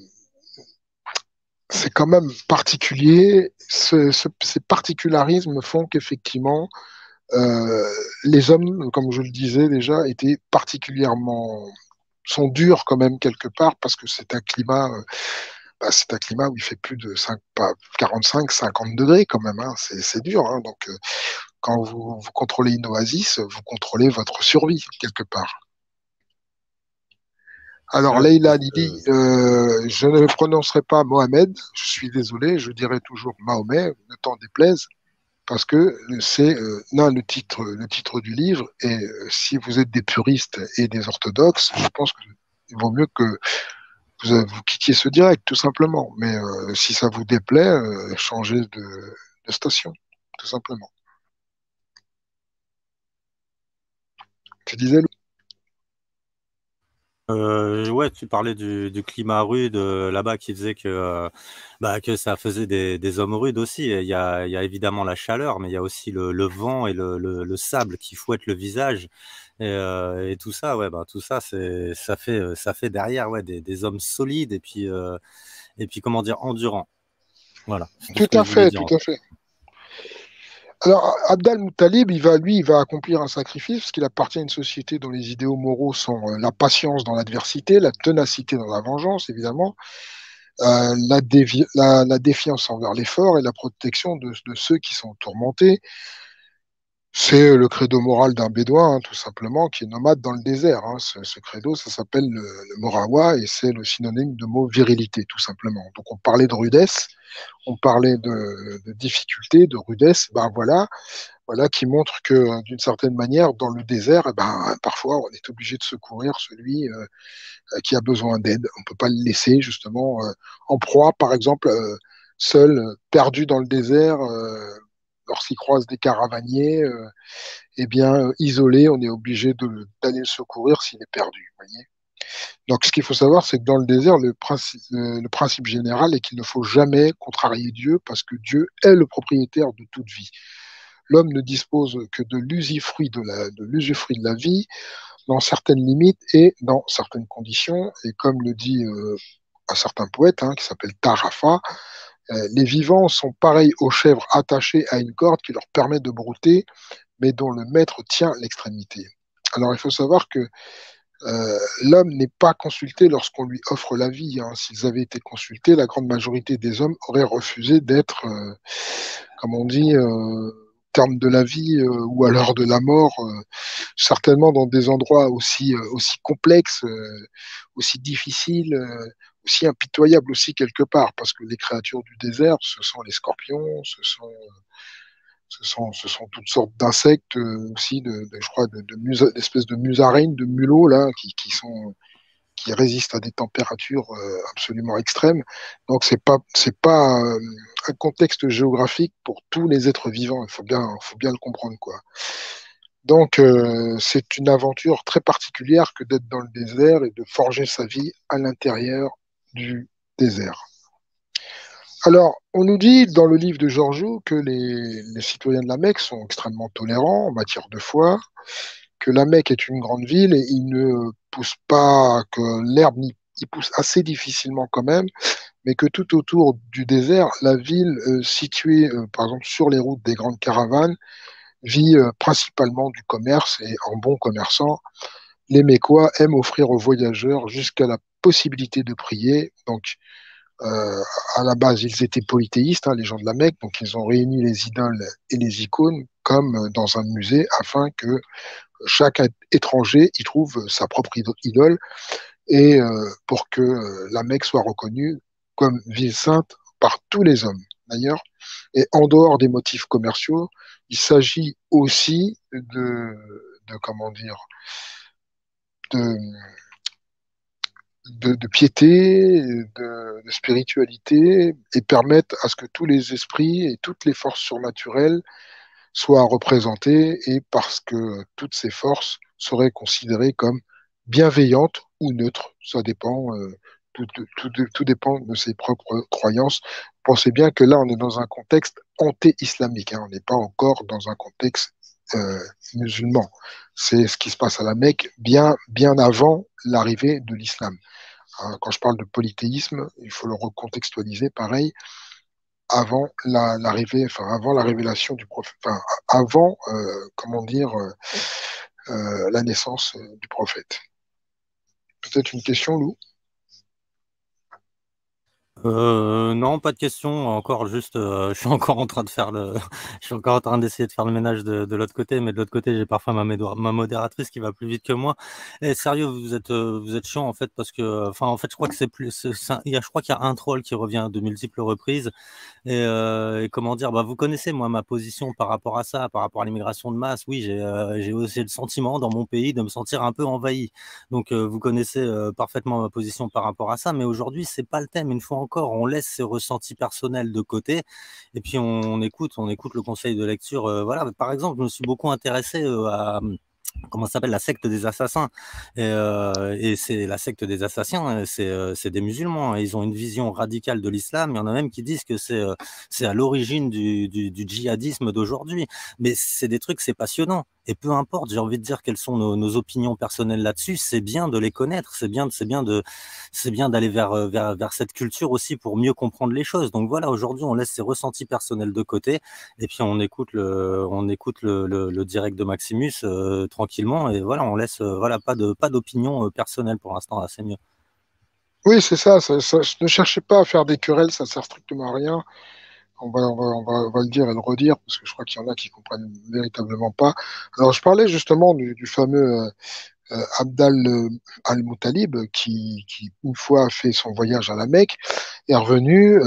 c'est quand même particulier. Ces particularismes font qu'effectivement, les hommes, comme je le disais déjà, étaient particulièrement, sont durs quand même quelque part parce que c'est un climat où il fait plus de 45, 50 degrés quand même, hein. C'est dur, hein. Donc, quand vous contrôlez une oasis, vous contrôlez votre survie quelque part. Alors, Ouais, Leïla parce Lili, que je ne prononcerai pas Mohamed, je suis désolé, je dirai toujours Mahomet, ne t'en déplaise, parce que c'est le titre du livre, et si vous êtes des puristes et des orthodoxes, je pense qu'il vaut mieux que vous quittiez ce direct, tout simplement. Mais si ça vous déplaît, changez de station, tout simplement. Tu disais, Lou? ouais, tu parlais du climat rude là-bas qui faisait que ça faisait des hommes rudes aussi. Et il y a évidemment la chaleur, mais il y a aussi le vent et le sable qui fouettent le visage. Et tout ça, ouais, bah, tout ça, ça fait derrière ouais, des hommes solides et puis, comment dire, endurants. Voilà, c'est tout ce Tout que à je voulais fait, dire tout en à fait. fait. Alors, Abdal Muttalib, il va accomplir un sacrifice parce qu'il appartient à une société dont les idéaux moraux sont la patience dans l'adversité, la ténacité dans la vengeance, évidemment, la défiance envers l'effort et la protection de ceux qui sont tourmentés. C'est le credo moral d'un bédouin, hein, tout simplement, qui est nomade dans le désert, hein. Ce credo, ça s'appelle le Morawa et c'est le synonyme de mot virilité, tout simplement. Donc on parlait de rudesse, on parlait de difficulté, de rudesse, ben voilà qui montre que d'une certaine manière, dans le désert, eh ben, parfois on est obligé de secourir celui qui a besoin d'aide. On ne peut pas le laisser justement en proie, par exemple, seul, perdu dans le désert. Lorsqu'il croise des caravaniers, eh bien, isolé, on est obligé d'aller le secourir s'il est perdu. Voyez. Donc, ce qu'il faut savoir, c'est que dans le désert, le principe général est qu'il ne faut jamais contrarier Dieu parce que Dieu est le propriétaire de toute vie. L'homme ne dispose que de l'usufruit de la vie dans certaines limites et dans certaines conditions. Et comme le dit un certain poète hein, qui s'appelle Tarafa, les vivants sont pareils aux chèvres attachées à une corde qui leur permet de brouter, mais dont le maître tient l'extrémité. Alors il faut savoir que l'homme n'est pas consulté lorsqu'on lui offre la vie, hein. S'ils avaient été consultés, la grande majorité des hommes auraient refusé d'être, comme on dit, au terme de la vie ou à l'heure de la mort, certainement dans des endroits aussi complexes, aussi difficiles, aussi impitoyables aussi quelque part, parce que les créatures du désert, ce sont les scorpions, ce sont toutes sortes d'insectes aussi, je crois, d'espèces de musaraignes, de mulots là, qui résistent à des températures absolument extrêmes. Donc c'est pas un contexte géographique pour tous les êtres vivants. Faut bien le comprendre quoi. Donc c'est une aventure très particulière que d'être dans le désert et de forger sa vie à l'intérieur du désert. Alors, on nous dit dans le livre de Giorgio que les citoyens de la Mecque sont extrêmement tolérants en matière de foi, que la Mecque est une grande ville et il ne pousse pas, que l'herbe y pousse assez difficilement quand même, mais que tout autour du désert, la ville située par exemple sur les routes des grandes caravanes vit principalement du commerce et en bons commerçants, les Mécois aiment offrir aux voyageurs jusqu'à la possibilité de prier. Donc, euh, à la base, ils étaient polythéistes, hein, les gens de la Mecque, donc ils ont réuni les idoles et les icônes comme dans un musée afin que chaque étranger y trouve sa propre idole et pour que la Mecque soit reconnue comme ville sainte par tous les hommes, d'ailleurs. Et en dehors des motifs commerciaux, il s'agit aussi comment dire, de, de piété, de spiritualité, et permettre à ce que tous les esprits et toutes les forces surnaturelles soient représentées, et parce que toutes ces forces seraient considérées comme bienveillantes ou neutres. Ça dépend, tout dépend de ses propres croyances. Pensez bien que là, on est dans un contexte anté-islamique, hein. On n'est pas encore dans un contexte euh, musulman. C'est ce qui se passe à la Mecque bien avant l'arrivée de l'islam. Hein, quand je parle de polythéisme, il faut le recontextualiser pareil l'arrivée, enfin avant la révélation du prophète, enfin avant, comment dire, la naissance du prophète. Peut-être une question, Lou? Non, pas de question. Encore juste, je suis encore en train de faire je suis encore en train d'essayer de faire le ménage de l'autre côté, mais de l'autre côté, j'ai parfois ma modératrice qui va plus vite que moi. Et sérieux, vous êtes chiant en fait parce que, enfin, en fait, je crois que c'est plus, je crois qu'il y a un troll qui revient de multiples reprises. Et comment dire, bah, vous connaissez moi ma position par rapport à ça, par rapport à l'immigration de masse. Oui, j'ai aussi le sentiment dans mon pays de me sentir un peu envahi. Donc vous connaissez parfaitement ma position par rapport à ça, mais aujourd'hui c'est pas le thème. Une fois encore, on laisse ses ressentis personnels de côté et puis on écoute le conseil de lecture. Voilà, par exemple, je me suis beaucoup intéressé à comment ça s'appelle, la secte des assassins. Et c'est la secte des assassins, c'est des musulmans. Ils ont une vision radicale de l'islam. Il y en a même qui disent que c'est à l'origine du djihadisme d'aujourd'hui. Mais c'est des trucs, c'est passionnant. Et peu importe, j'ai envie de dire quelles sont nos opinions personnelles là-dessus, c'est bien de les connaître, c'est bien d'aller vers cette culture aussi pour mieux comprendre les choses. Donc voilà, aujourd'hui, on laisse ses ressentis personnels de côté et puis on écoute le direct de Maximus tranquillement et voilà, on laisse voilà pas d'opinion personnelle pour l'instant, là, c'est mieux. Oui, c'est ça, ne cherchez pas à faire des querelles, ça sert strictement à rien. On va le dire et le redire, parce que je crois qu'il y en a qui comprennent véritablement pas. Alors, je parlais justement du fameux Abdal al-Muttalib, qui, une fois a fait son voyage à la Mecque, est revenu.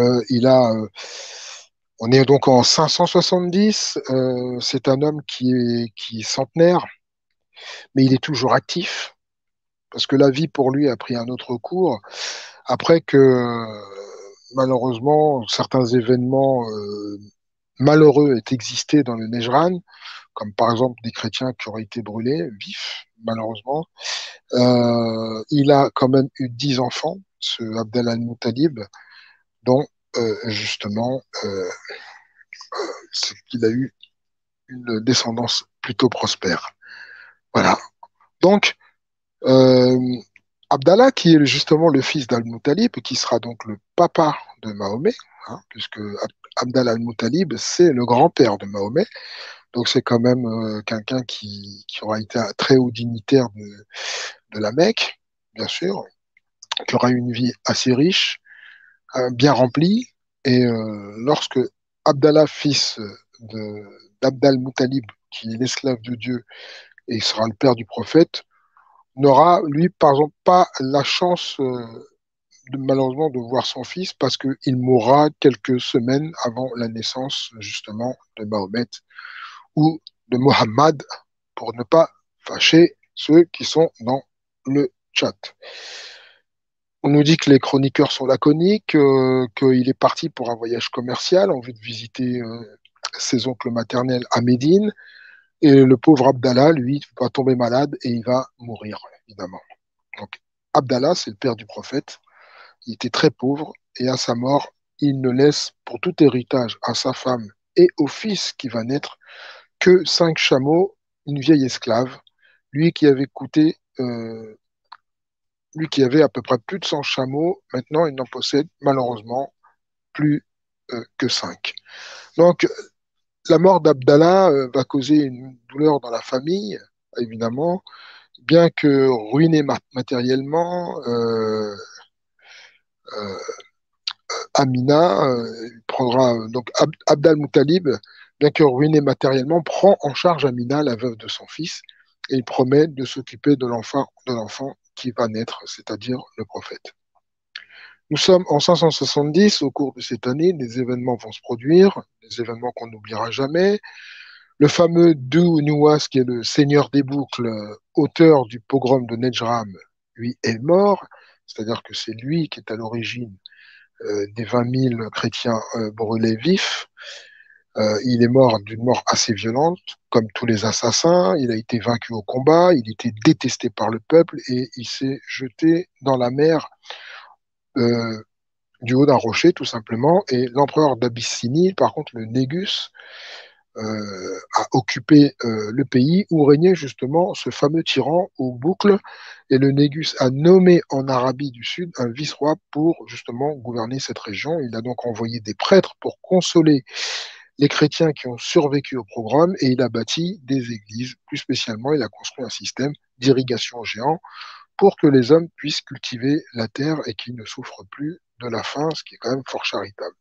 On est donc en 570. C'est un homme qui est centenaire, mais il est toujours actif, parce que la vie pour lui a pris un autre cours. Après que, malheureusement, certains événements malheureux aient existé dans le Nejran, comme par exemple des chrétiens qui auraient été brûlés vifs, malheureusement. Il a quand même eu 10 enfants, ce Abdel al-Muttalib, dont justement c'est qu'il a eu une descendance plutôt prospère. Voilà. Donc, euh, Abdallah, qui est justement le fils d'Al-Muttalib, qui sera donc le papa de Mahomet, hein, puisque Abdallah al-Muttalib, c'est le grand-père de Mahomet. Donc c'est quand même quelqu'un qui aura été un très haut dignitaire de la Mecque, bien sûr, qui aura eu une vie assez riche, bien remplie. Et lorsque Abdallah, fils d'Abd al-Muttalib, qui est l'esclave de Dieu et sera le père du prophète, n'aura, lui, par exemple, pas la chance, malheureusement, de voir son fils parce qu'il mourra quelques semaines avant la naissance, justement, de Mahomet ou de Mohammed, pour ne pas fâcher ceux qui sont dans le chat. On nous dit que les chroniqueurs sont laconiques, qu'il est parti pour un voyage commercial en vue de visiter ses oncles maternels à Médine. Et le pauvre Abdallah, lui, va tomber malade et il va mourir, évidemment. Donc, Abdallah, c'est le père du prophète. Il était très pauvre et à sa mort, il ne laisse pour tout héritage à sa femme et au fils qui va naître que 5 chameaux, une vieille esclave, lui qui avait coûté, lui qui avait à peu près plus de 100 chameaux, maintenant il n'en possède malheureusement plus que 5. Donc la mort d'Abdallah va causer une douleur dans la famille, évidemment, bien que ruiné matériellement, euh, Amina prendra donc Abd al-Muttalib, bien que ruiné matériellement, prend en charge Amina, la veuve de son fils, et il promet de s'occuper de l'enfant qui va naître, c'est-à-dire le prophète. Nous sommes en 570. Au cours de cette année, des événements vont se produire, des événements qu'on n'oubliera jamais. Le fameux Du Nuwas, qui est le seigneur des boucles, auteur du pogrom de Nejram, lui est mort, c'est-à-dire que c'est lui qui est à l'origine des 20 000 chrétiens brûlés vifs. Il est mort d'une mort assez violente, comme tous les assassins. Il a été vaincu au combat, il était détesté par le peuple et il s'est jeté dans la mer euh, du haut d'un rocher, tout simplement. Et l'empereur d'Abyssinie, par contre, le Négus, a occupé le pays où régnait justement ce fameux tyran aux boucles. Et le Négus a nommé en Arabie du Sud un vice-roi pour justement gouverner cette région. Il a donc envoyé des prêtres pour consoler les chrétiens qui ont survécu au programme et il a bâti des églises. Plus spécialement, il a construit un système d'irrigation géant pour que les hommes puissent cultiver la terre et qu'ils ne souffrent plus de la faim, ce qui est quand même fort charitable.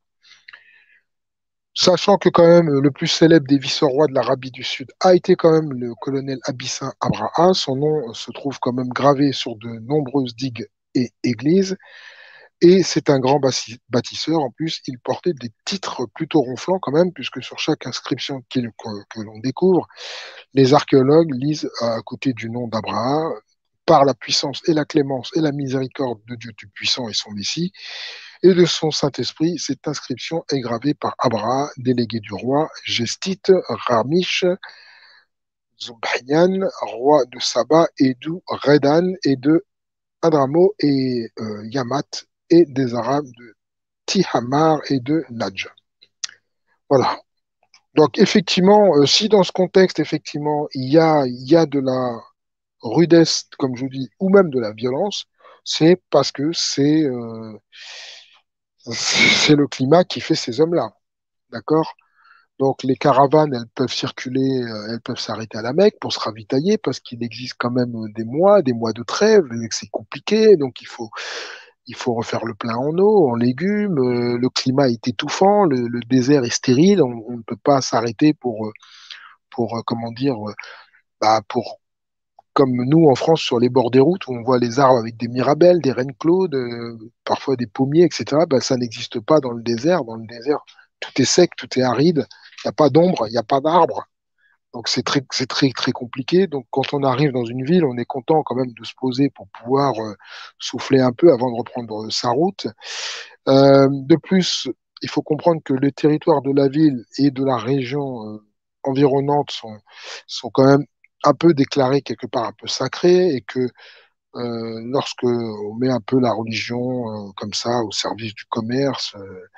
Sachant que quand même le plus célèbre des vice-rois de l'Arabie du Sud a été quand même le colonel Abyssin Abraha. Son nom se trouve quand même gravé sur de nombreuses digues et églises. Et c'est un grand bâtisseur. En plus, il portait des titres plutôt ronflants quand même, puisque sur chaque inscription que l'on découvre, les archéologues lisent à côté du nom d'Abraha, par la puissance et la clémence et la miséricorde de Dieu Tout-Puissant et son Messie, et de son Saint-Esprit, cette inscription est gravée par Abraha, délégué du roi, Gestite, Ramish, Zobhyan, roi de Saba, et d'Ou, Redan, et de Adramo et Yamat, et des Arabes de Tihamar et de Nadj. Voilà. Donc effectivement, si dans ce contexte, effectivement, il y a de la rudesse, comme je vous dis, ou même de la violence, c'est parce que c'est le climat qui fait ces hommes-là. D'accord? Donc les caravanes, elles peuvent circuler, elles peuvent s'arrêter à la Mecque pour se ravitailler parce qu'il existe quand même des mois de trêve, et que c'est compliqué, donc il faut refaire le plein en eau, en légumes, le climat est étouffant, le désert est stérile, on ne peut pas s'arrêter comment dire, pour comme nous en France sur les bords des routes où on voit les arbres avec des mirabelles, des reines claudes, parfois des pommiers, etc. Ça n'existe pas dans le désert. Dans le désert, tout est sec, tout est aride, il n'y a pas d'ombre, il n'y a pas d'arbres. Donc c'est très, très compliqué. Donc quand on arrive dans une ville, on est content quand même de se poser pour pouvoir souffler un peu avant de reprendre sa route. De plus, il faut comprendre que le territoire de la ville et de la région environnante sont quand même un peu déclarés quelque part un peu sacrés et que lorsque on met un peu la religion comme ça au service du commerce,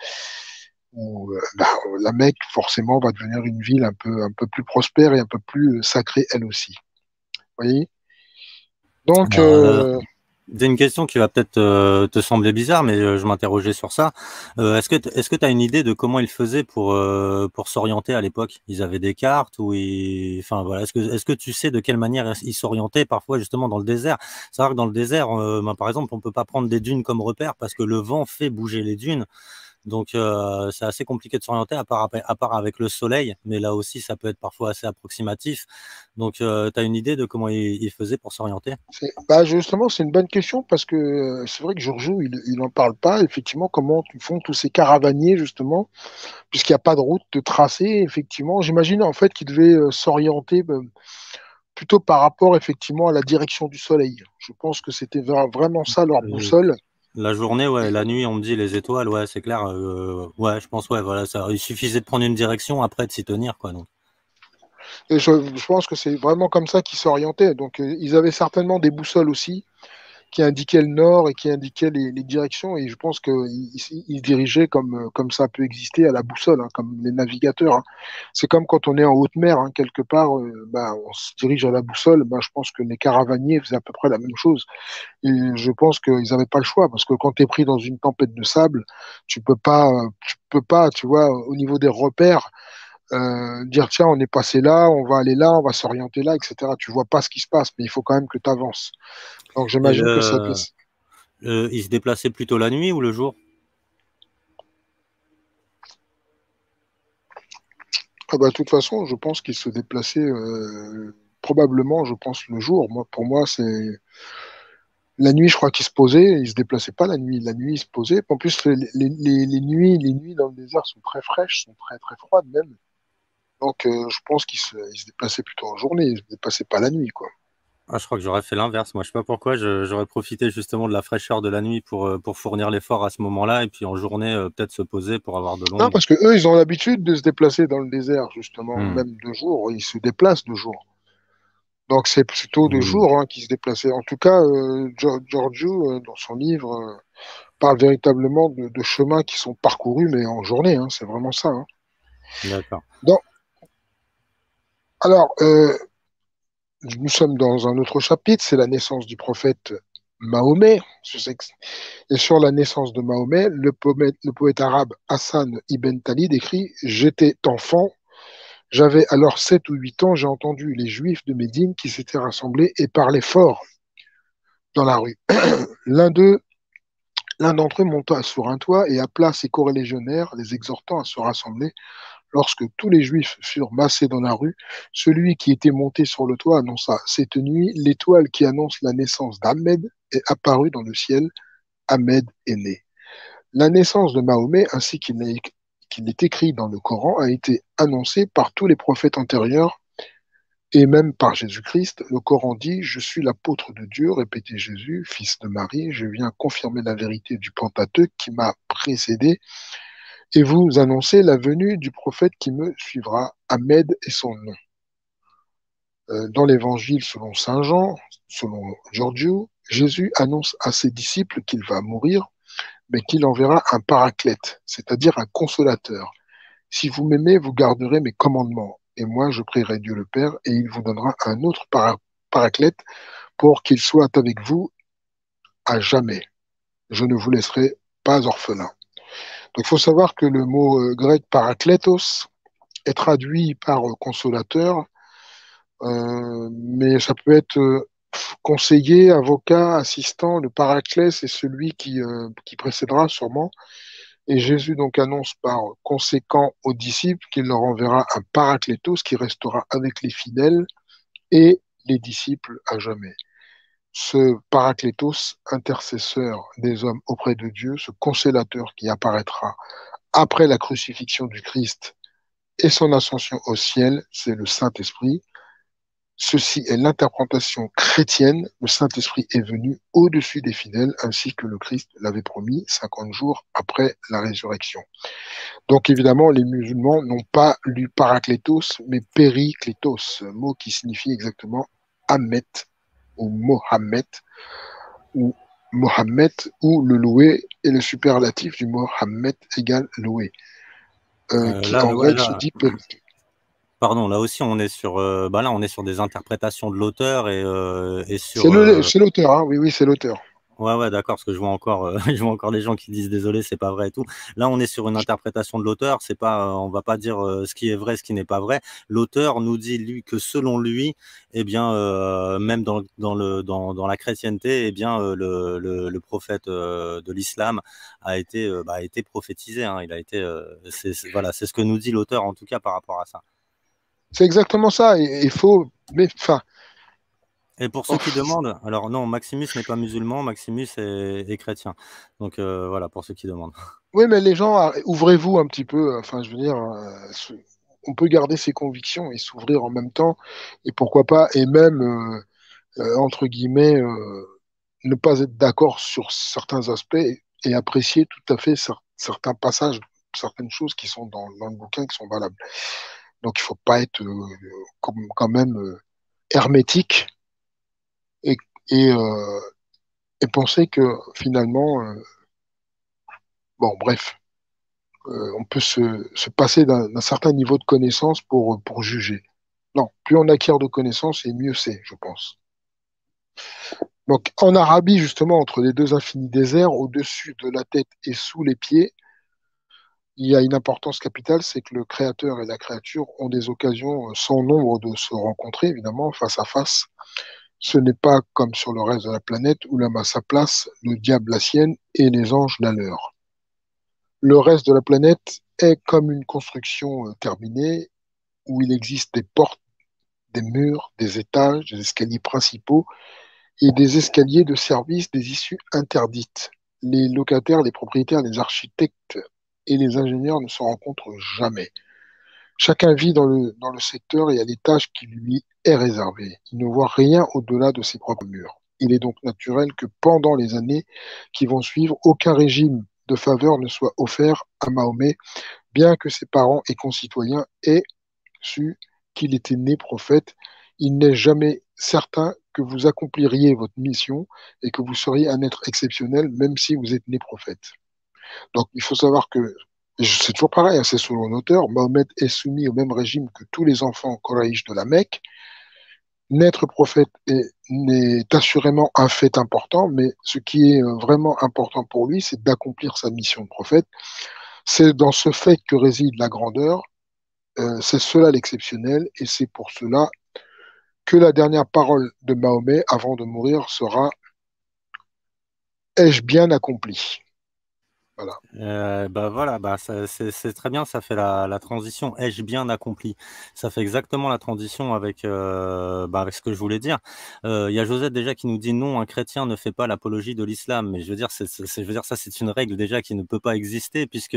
la Mecque forcément va devenir une ville un peu plus prospère et un peu plus sacrée elle aussi. Vous voyez? Donc, Alors, j'ai une question qui va peut-être te sembler bizarre, mais je m'interrogeais sur ça. Est-ce que tu as une idée de comment ils faisaient pour s'orienter à l'époque? Ils avaient des cartes ou enfin voilà, est-ce que tu sais de quelle manière ils s'orientaient parfois justement dans le désert? C'est vrai que dans le désert, par exemple, on peut pas prendre des dunes comme repère parce que le vent fait bouger les dunes. Donc, c'est assez compliqué de s'orienter à part avec le soleil, mais là aussi, ça peut être parfois assez approximatif. Donc, tu as une idée de comment ils faisaient pour s'orienter? justement, c'est une bonne question parce que c'est vrai que Giorgio, il en parle pas, effectivement, comment font tous ces caravaniers, justement, puisqu'il n'y a pas de route de tracé, effectivement. J'imagine, en fait, qu'ils devaient s'orienter plutôt par rapport, effectivement, à la direction du soleil. Je pense que c'était vraiment ça leur Euh, boussole. La journée, ouais, la nuit, on me dit les étoiles, ouais, c'est clair. Ouais, je pense, ouais, voilà, ça. Il suffisait de prendre une direction, après de s'y tenir, quoi. Donc, Et je pense que c'est vraiment comme ça qu'ils s'orientaient. Donc, ils avaient certainement des boussoles aussi qui indiquaient le nord et qui indiquaient les directions. Et je pense qu'ils se dirigeaient comme ça peut exister à la boussole, hein, comme les navigateurs. Hein. C'est comme quand on est en haute mer, hein, quelque part, on se dirige à la boussole. Je pense que les caravaniers faisaient à peu près la même chose. Et je pense qu'ils n'avaient pas le choix parce que quand tu es pris dans une tempête de sable, tu peux pas, tu vois, au niveau des repères dire tiens, on est passé là, on va aller là, on va s'orienter là, etc. Tu vois pas ce qui se passe, mais il faut quand même que tu avances. Donc et j'imagine que ça devait. ils se déplaçaient plutôt la nuit ou le jour? De toute façon, je pense qu'il se déplaçait probablement, je pense, le jour. Moi, pour moi, c'est la nuit, je crois qu'il se posait, il se déplaçait pas la nuit. La nuit, il se posait. En plus, les nuits dans le désert sont très fraîches, sont très très froides même. Donc, je pense il se déplaçait plutôt en journée, il se déplaçait pas la nuit, quoi. Ah, je crois que j'aurais fait l'inverse. Moi, je sais pas pourquoi. J'aurais profité justement de la fraîcheur de la nuit pour fournir l'effort à ce moment-là, et puis en journée, peut-être se poser pour avoir de Non, l'ombre. parce que eux, ils ont l'habitude de se déplacer dans le désert, justement, Hmm. même de jour. Ils se déplacent de jour. Donc, c'est plutôt de Oui. jour hein, qu'ils se déplaçaient. En tout cas, Giorgio, dans son livre, parle véritablement de chemins qui sont parcourus, mais en journée. Hein, c'est vraiment ça. Hein. D'accord. Donc, alors, nous sommes dans un autre chapitre, c'est la naissance du prophète Mahomet. Et sur la naissance de Mahomet, le poète arabe Hassan ibn Talid écrit: J'étais enfant, j'avais alors 7 ou 8 ans, j'ai entendu les Juifs de Médine qui s'étaient rassemblés et parlaient fort dans la rue. L'un d'eux, l'un d'entre eux monta sur un toit et appela ses corélégionnaires, les exhortant à se rassembler. Lorsque tous les Juifs furent massés dans la rue, celui qui était monté sur le toit annonça: Cette nuit, l'étoile qui annonce la naissance d'Ahmed est apparue dans le ciel. Ahmed est né. La naissance de Mahomet, ainsi qu'il est écrit dans le Coran, a été annoncée par tous les prophètes antérieurs et même par Jésus-Christ. Le Coran dit: Je suis l'apôtre de Dieu, répétait Jésus, fils de Marie, je viens confirmer la vérité du Pentateuque qui m'a précédé et vous annoncer la venue du prophète qui me suivra. Ahmed est son nom. Dans l'évangile selon saint Jean, selon Giorgio, Jésus annonce à ses disciples qu'il va mourir, mais qu'il enverra un paraclète, c'est-à-dire un consolateur. Si vous m'aimez, vous garderez mes commandements. Et moi, je prierai Dieu le Père, et il vous donnera un autre paraclète pour qu'il soit avec vous à jamais. Je ne vous laisserai pas orphelin. Donc, il faut savoir que le mot grec parakletos est traduit par consolateur, mais ça peut être conseiller, avocat, assistant, le paraclès est celui qui précédera sûrement. Et Jésus donc annonce par conséquent aux disciples qu'il leur enverra un paraclétos qui restera avec les fidèles et les disciples à jamais. Ce paraclétos, intercesseur des hommes auprès de Dieu, ce consolateur qui apparaîtra après la crucifixion du Christ et son ascension au ciel, c'est le Saint-Esprit. Ceci est l'interprétation chrétienne. Le Saint-Esprit est venu au-dessus des fidèles, ainsi que le Christ l'avait promis 50 jours après la résurrection. Donc évidemment, les musulmans n'ont pas lu Paraclétos, mais Périclétos, mot qui signifie exactement Ahmet ou Mohammed, ou Mohammed, ou le loué est le superlatif du mot Mohammed égale loué, qui en grec se dit Périclétos. Pardon, là aussi on est sur, là on est sur des interprétations de l'auteur et sur. C'est l'auteur, hein, oui, c'est l'auteur. Ouais, d'accord, parce que je vois encore, je vois encore des gens qui disent désolé, c'est pas vrai et tout. Là, on est sur une interprétation de l'auteur. C'est pas, on va pas dire ce qui est vrai, ce qui n'est pas vrai. L'auteur nous dit lui que selon lui, eh bien, même dans la chrétienté, eh bien, le prophète de l'islam a été prophétisé. Hein. Il a été, voilà, c'est ce que nous dit l'auteur en tout cas par rapport à ça. C'est exactement ça. Il faut, mais enfin. Et pour ceux qui demandent, alors non, Maximus n'est pas musulman, Maximus est chrétien. Donc voilà, pour ceux qui demandent. Oui, mais les gens, ouvrez-vous un petit peu. Enfin, je veux dire, on peut garder ses convictions et s'ouvrir en même temps. Et pourquoi pas, et même, entre guillemets, ne pas être d'accord sur certains aspects et apprécier tout à fait certains passages, certaines choses qui sont dans le bouquin qui sont valables. Donc, il faut pas être quand même hermétique et, et, euh, et penser que finalement, bon, bref, on peut se passer d'un certain niveau de connaissance pour juger. Non, plus on acquiert de connaissances, et mieux c'est, je pense. Donc, en Arabie, justement, entre les deux infinis déserts, au-dessus de la tête et sous les pieds, il y a une importance capitale, c'est que le créateur et la créature ont des occasions sans nombre de se rencontrer, évidemment, face à face. Ce n'est pas comme sur le reste de la planète où l'homme a sa place, le diable la sienne et les anges la leur. Le reste de la planète est comme une construction terminée où il existe des portes, des murs, des étages, des escaliers principaux et des escaliers de service des issues interdites. Les locataires, les propriétaires, les architectes et les ingénieurs ne se rencontrent jamais. Chacun vit dans le secteur et à l'étage qui lui est réservé. Il ne voit rien au-delà de ses propres murs. Il est donc naturel que pendant les années qui vont suivre, aucun régime de faveur ne soit offert à Mahomet, bien que ses parents et concitoyens aient su qu'il était né prophète. Il n'est jamais certain que vous accompliriez votre mission et que vous seriez un être exceptionnel, même si vous êtes né prophète. Donc il faut savoir que c'est toujours pareil, hein, c'est selon l'auteur, Mahomet est soumis au même régime que tous les enfants Quraïsh de la Mecque. Naître prophète est assurément un fait important, mais ce qui est vraiment important pour lui, c'est d'accomplir sa mission de prophète. C'est dans ce fait que réside la grandeur, c'est cela l'exceptionnel, et c'est pour cela que la dernière parole de Mahomet avant de mourir sera ai-je bien accompli? Voilà. Voilà, c'est très bien, ça fait la transition. Ai-je bien accompli? Ça fait exactement la transition avec, avec ce que je voulais dire. Il y a Josette déjà qui nous dit non, un chrétien ne fait pas l'apologie de l'islam. Mais je veux dire, je veux dire, ça c'est une règle déjà qui ne peut pas exister puisque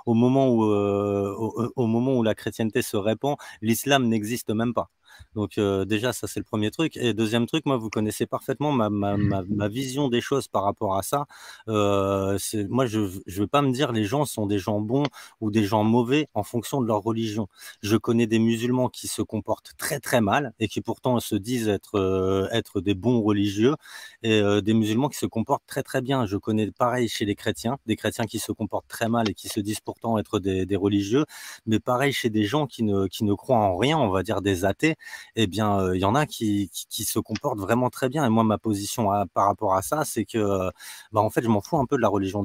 au moment où la chrétienté se répand, l'islam n'existe même pas. Donc déjà, ça c'est le premier truc. Et deuxième truc, moi, vous connaissez parfaitement ma vision des choses par rapport à ça. Moi, je veux pas me dire les gens sont des gens bons ou des gens mauvais en fonction de leur religion. Je connais des musulmans qui se comportent très très mal et qui pourtant se disent être des bons religieux et des musulmans qui se comportent très très bien. Je connais pareil chez les chrétiens, des chrétiens qui se comportent très mal et qui se disent pourtant être des religieux, mais pareil chez des gens qui ne croient en rien, on va dire des athées. Eh bien, il y en a qui se comportent vraiment très bien. Et moi, ma position par rapport à ça, c'est que, en fait, je m'en fous un peu de la religion des gens.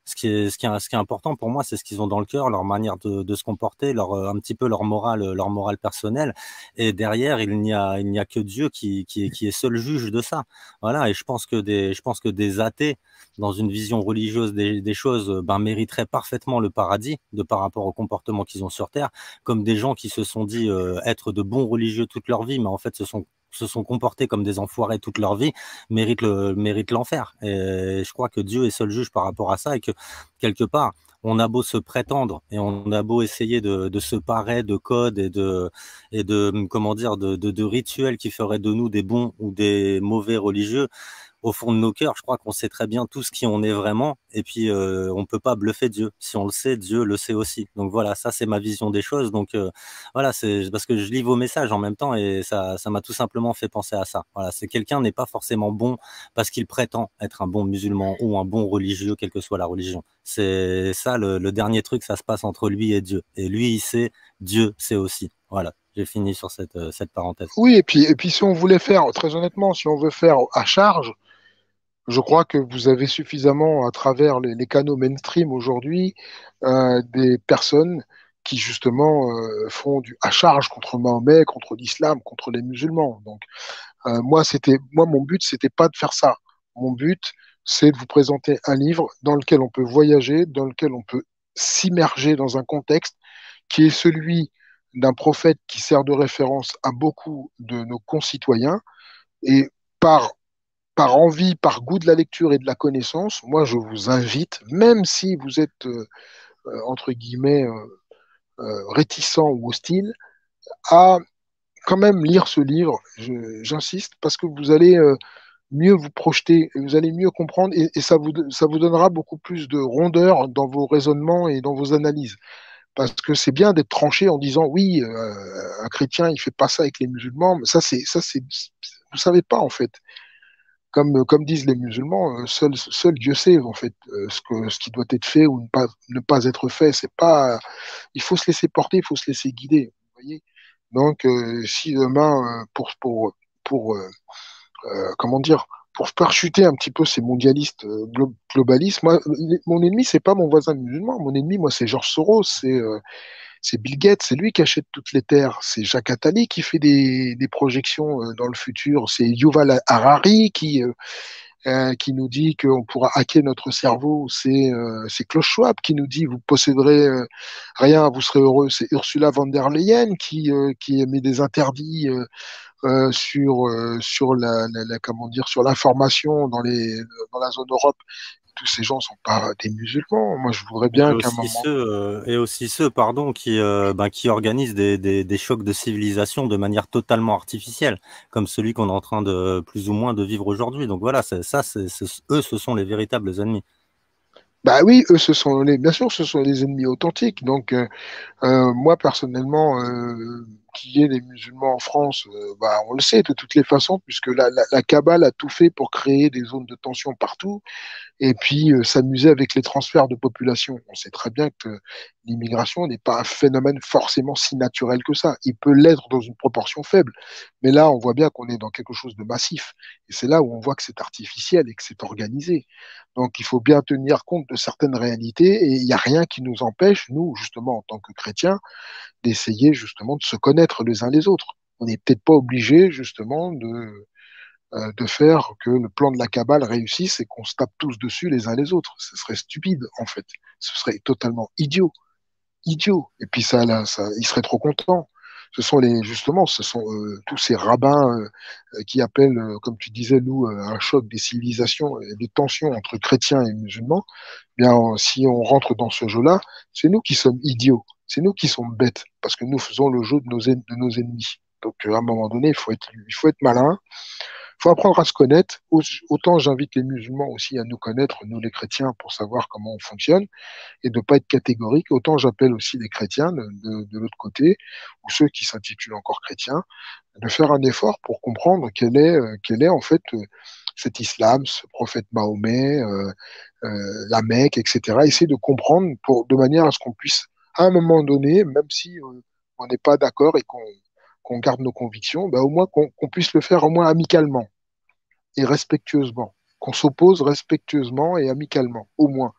Ce qui est important pour moi, c'est ce qu'ils ont dans le cœur, leur manière de se comporter, un petit peu leur morale personnelle. Et derrière, il n'y a que Dieu qui est seul juge de ça. Voilà. Et je pense que des athées, dans une vision religieuse des choses, ben, mériteraient parfaitement le paradis de par rapport au comportement qu'ils ont sur Terre, comme des gens qui se sont dit être de bons religieux toute leur vie, mais en fait se sont comportés comme des enfoirés toute leur vie, méritent l'enfer. Et je crois que Dieu est seul juge par rapport à ça et que quelque part, on a beau se prétendre et on a beau essayer de se parer de codes comment dire, de rituels qui feraient de nous des bons ou des mauvais religieux, au fond de nos cœurs, je crois qu'on sait très bien tous qui on est vraiment. Et puis, on peut pas bluffer Dieu. Si on le sait, Dieu le sait aussi. Donc voilà, ça c'est ma vision des choses. Donc voilà, c'est parce que je lis vos messages en même temps et ça m'a tout simplement fait penser à ça. Voilà, c'est quelqu'un n'est pas forcément bon parce qu'il prétend être un bon musulman ou un bon religieux, quelle que soit la religion. C'est ça le dernier truc, ça se passe entre lui et Dieu. Et lui, il sait, Dieu sait aussi. Voilà, j'ai fini sur cette parenthèse. Oui, et puis si on voulait faire, très honnêtement, si on veut faire à charge, je crois que vous avez suffisamment, à travers les canaux mainstream aujourd'hui, des personnes qui justement font du à charge contre Mahomet, contre l'islam, contre les musulmans. Donc moi mon but c'était pas de faire ça. Mon but c'est de vous présenter un livre dans lequel on peut voyager, dans lequel on peut s'immerger dans un contexte qui est celui d'un prophète qui sert de référence à beaucoup de nos concitoyens et par envie, par goût de la lecture et de la connaissance, moi je vous invite, même si vous êtes entre guillemets réticent ou hostile, à quand même lire ce livre. J'insiste parce que vous allez mieux vous projeter, vous allez mieux comprendre et ça vous donnera beaucoup plus de rondeur dans vos raisonnements et dans vos analyses. Parce que c'est bien d'être tranché en disant oui, un chrétien il fait pas ça avec les musulmans, mais ça c'est vous savez pas en fait. Comme disent les musulmans, seul Dieu sait en fait ce qui doit être fait ou ne pas être fait. C'est pas, il faut se laisser porter, il faut se laisser guider. Vous voyez. Donc, si demain, pour comment dire, pour faire chuter un petit peu ces mondialistes globalistes, moi, mon ennemi, c'est pas mon voisin musulman. Mon ennemi, moi, c'est George Soros, c'est Bill Gates, c'est lui qui achète toutes les terres. C'est Jacques Attali qui fait des projections dans le futur. C'est Yuval Harari qui nous dit qu'on pourra hacker notre cerveau. C'est Klaus Schwab qui nous dit vous posséderez rien, vous serez heureux. C'est Ursula von der Leyen qui émet des interdits sur comment dire sur l'information dans la zone Europe. Tous ces gens sont pas des musulmans. Moi, je voudrais bien qu'à un moment. Et aussi ceux, pardon, qui organisent des chocs de civilisation de manière totalement artificielle, comme celui qu'on est en train de plus ou moins de vivre aujourd'hui. Donc voilà, eux, ce sont les véritables ennemis. Bah oui, eux, bien sûr, ce sont les ennemis authentiques. Donc, moi, personnellement, qu'il y ait des musulmans en France, bah, on le sait de toutes les façons, puisque la cabale a tout fait pour créer des zones de tension partout et puis s'amuser avec les transferts de population. On sait très bien que l'immigration n'est pas un phénomène forcément si naturel que ça. Il peut l'être dans une proportion faible, mais là, on voit bien qu'on est dans quelque chose de massif. Et c'est là où on voit que c'est artificiel et que c'est organisé. Donc, il faut bien tenir compte de certaines réalités et il n'y a rien qui nous empêche, nous, justement, en tant que chrétiens, d'essayer justement de se connaître les uns les autres. On n'est peut-être pas obligé, justement, de faire que le plan de la cabale réussisse et qu'on se tape tous dessus les uns les autres. Ce serait stupide, en fait. Ce serait totalement idiot. Idiot. Et puis ils seraient trop contents. Justement, ce sont tous ces rabbins qui appellent, comme tu disais, Lou, un choc des civilisations et des tensions entre chrétiens et musulmans. Bien, si on rentre dans ce jeu-là, c'est nous qui sommes idiots. C'est nous qui sommes bêtes parce que nous faisons le jeu de nos ennemis. Donc, à un moment donné, il faut être malin. Il faut apprendre à se connaître. Autant j'invite les musulmans aussi à nous connaître, nous les chrétiens, pour savoir comment on fonctionne et de ne pas être catégorique. Autant j'appelle aussi les chrétiens de l'autre côté, ou ceux qui s'intitulent encore chrétiens, de faire un effort pour comprendre quel est en fait cet islam, ce prophète Mahomet, la Mecque, etc. Essayer de comprendre de manière à ce qu'on puisse, à un moment donné, même si on n'est pas d'accord et qu'on garde nos convictions, bah, au moins qu'on puisse le faire au moins amicalement et respectueusement, qu'on s'oppose respectueusement et amicalement, au moins.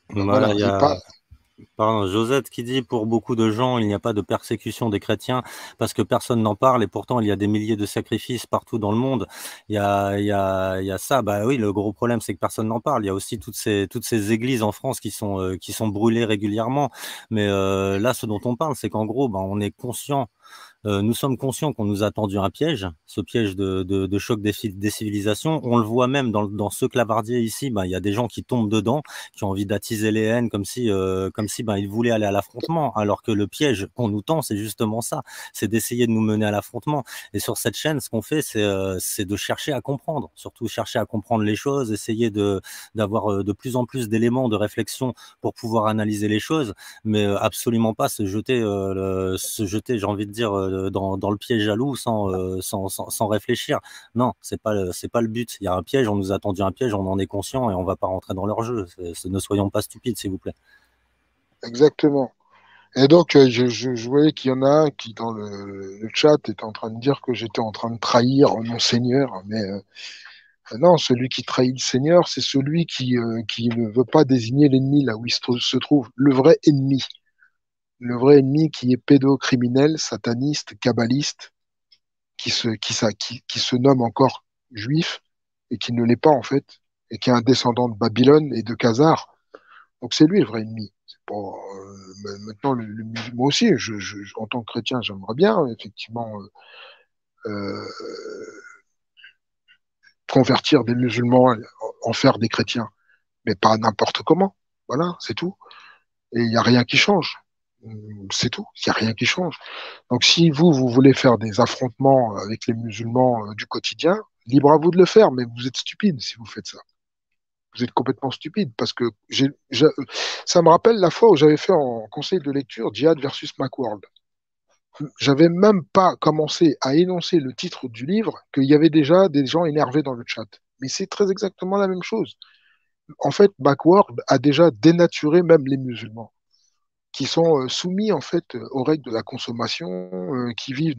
Voilà, Voilà, il y et pas. a pardon, Josette qui dit pour beaucoup de gens, il n'y a pas de persécution des chrétiens parce que personne n'en parle et pourtant il y a des milliers de sacrifices partout dans le monde. Il y a ça. Bah oui, le gros problème c'est que personne n'en parle. Il y a aussi toutes ces églises en France qui sont brûlées régulièrement. Mais là, ce dont on parle, c'est qu'en gros, bah, on est conscient nous sommes conscients qu'on nous a tendu un piège, ce piège de choc des civilisations. On le voit même dans ce clavardier ici, ben, il y a des gens qui tombent dedans, qui ont envie d'attiser les haines comme si ben, ils voulaient aller à l'affrontement, alors que le piège qu'on nous tend, c'est justement ça, c'est d'essayer de nous mener à l'affrontement. Et sur cette chaîne, ce qu'on fait, c'est de chercher à comprendre, surtout chercher à comprendre les choses, essayer d'avoir de plus en plus d'éléments de réflexion pour pouvoir analyser les choses, mais absolument pas se jeter, j'ai envie de dire, dans le piège jaloux sans réfléchir. Non, c'est pas le but. Il y a un piège, on nous a tendu un piège, on en est conscient et on va pas rentrer dans leur jeu. Ne soyons pas stupides, s'il vous plaît. Exactement. Et donc, je voyais qu'il y en a un qui, dans le chat, était en train de dire que j'étais en train de trahir mon Seigneur. Mais non, celui qui trahit le Seigneur, c'est celui qui ne veut pas désigner l'ennemi là où se trouve, le vrai ennemi. Le vrai ennemi qui est pédocriminel, sataniste, kabbaliste, qui se nomme encore juif et qui ne l'est pas en fait, et qui est un descendant de Babylone et de Khazar. Donc c'est lui le vrai ennemi. C'est pas, maintenant, moi aussi, en tant que chrétien, j'aimerais bien effectivement convertir des musulmans, en faire des chrétiens, mais pas n'importe comment. Voilà, c'est tout. Et il n'y a rien qui change. C'est tout. Il n'y a rien qui change. Donc si vous voulez faire des affrontements avec les musulmans du quotidien, libre à vous de le faire, mais vous êtes stupide si vous faites ça. Vous êtes complètement stupide parce que ça me rappelle la fois où j'avais fait en conseil de lecture Djihad versus Macworld. J'avais même pas commencé à énoncer le titre du livre qu'il y avait déjà des gens énervés dans le chat. Mais c'est très exactement la même chose. En fait, Macworld a déjà dénaturé même les musulmans qui sont soumis en fait aux règles de la consommation, qui vivent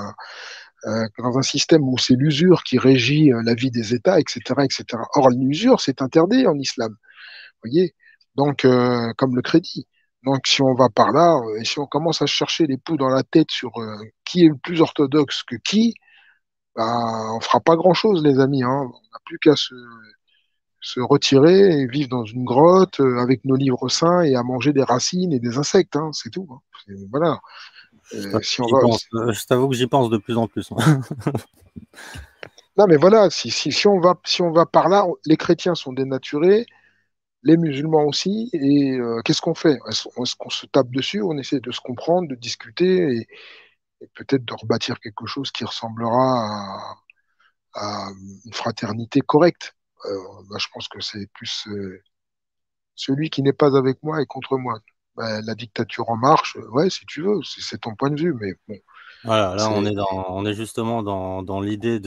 dans un système où c'est l'usure qui régit la vie des États, etc., etc. Or, l'usure, c'est interdit en islam, vous voyez. Donc, comme le crédit. Donc, si on va par là, et si on commence à chercher les poux dans la tête sur qui est le plus orthodoxe que qui, bah, on fera pas grand-chose, les amis, hein. On n'a plus qu'à se retirer et vivre dans une grotte avec nos livres saints et à manger des racines et des insectes, hein, c'est tout, hein. Voilà. Si on va, Je t'avoue que j'y pense de plus en plus. non, mais voilà, si on va par là, les chrétiens sont dénaturés, les musulmans aussi, et qu'est-ce qu'on fait? Est-ce qu'on se tape dessus? On essaie de se comprendre, de discuter et peut-être de rebâtir quelque chose qui ressemblera à une fraternité correcte. Bah, je pense que c'est plus celui qui n'est pas avec moi est contre moi. Bah, la dictature en marche, ouais, si tu veux, c'est ton point de vue, mais bon, Voilà, là c'est on est justement dans l'idée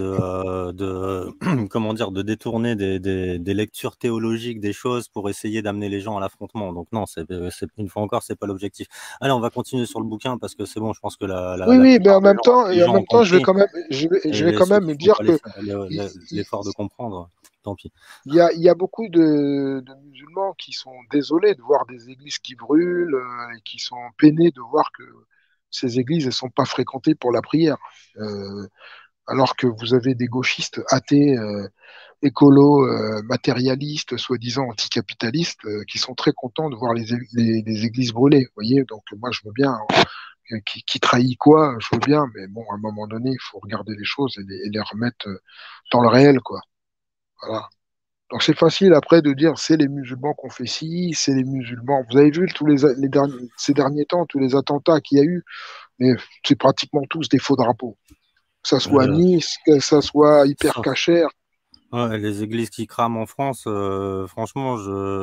comment dire, de détourner des lectures théologiques des choses pour essayer d'amener les gens à l'affrontement. Donc non, une fois encore, c'est pas l'objectif. Allez, on va continuer sur le bouquin parce que c'est bon, je pense que oui, la oui, mais plupart et des en gens ont même temps, compris je vais et quand ceux même qui font dire pas que il, l'effort de comprendre, tant pis. il y a beaucoup de musulmans qui sont désolés de voir des églises qui brûlent et qui sont peinés de voir que ces églises ne sont pas fréquentées pour la prière. Euh, Alors que vous avez des gauchistes athées, écolos, matérialistes, soi-disant anticapitalistes, qui sont très contents de voir les églises brûlées. Vous voyez, donc moi je veux bien, qui trahit quoi, je veux bien, mais bon, à un moment donné, il faut regarder les choses et les remettre dans le réel, quoi. Voilà. Donc c'est facile après de dire c'est les musulmans qu'on fait ci, c'est les musulmans. Vous avez vu ces derniers temps, tous les attentats qu'il y a eu, mais c'est pratiquement tous des faux drapeaux. Que ça soit à Euh, Nice, que ça soit hyper Sauf cacher. Ouais, les églises qui crament en France, franchement,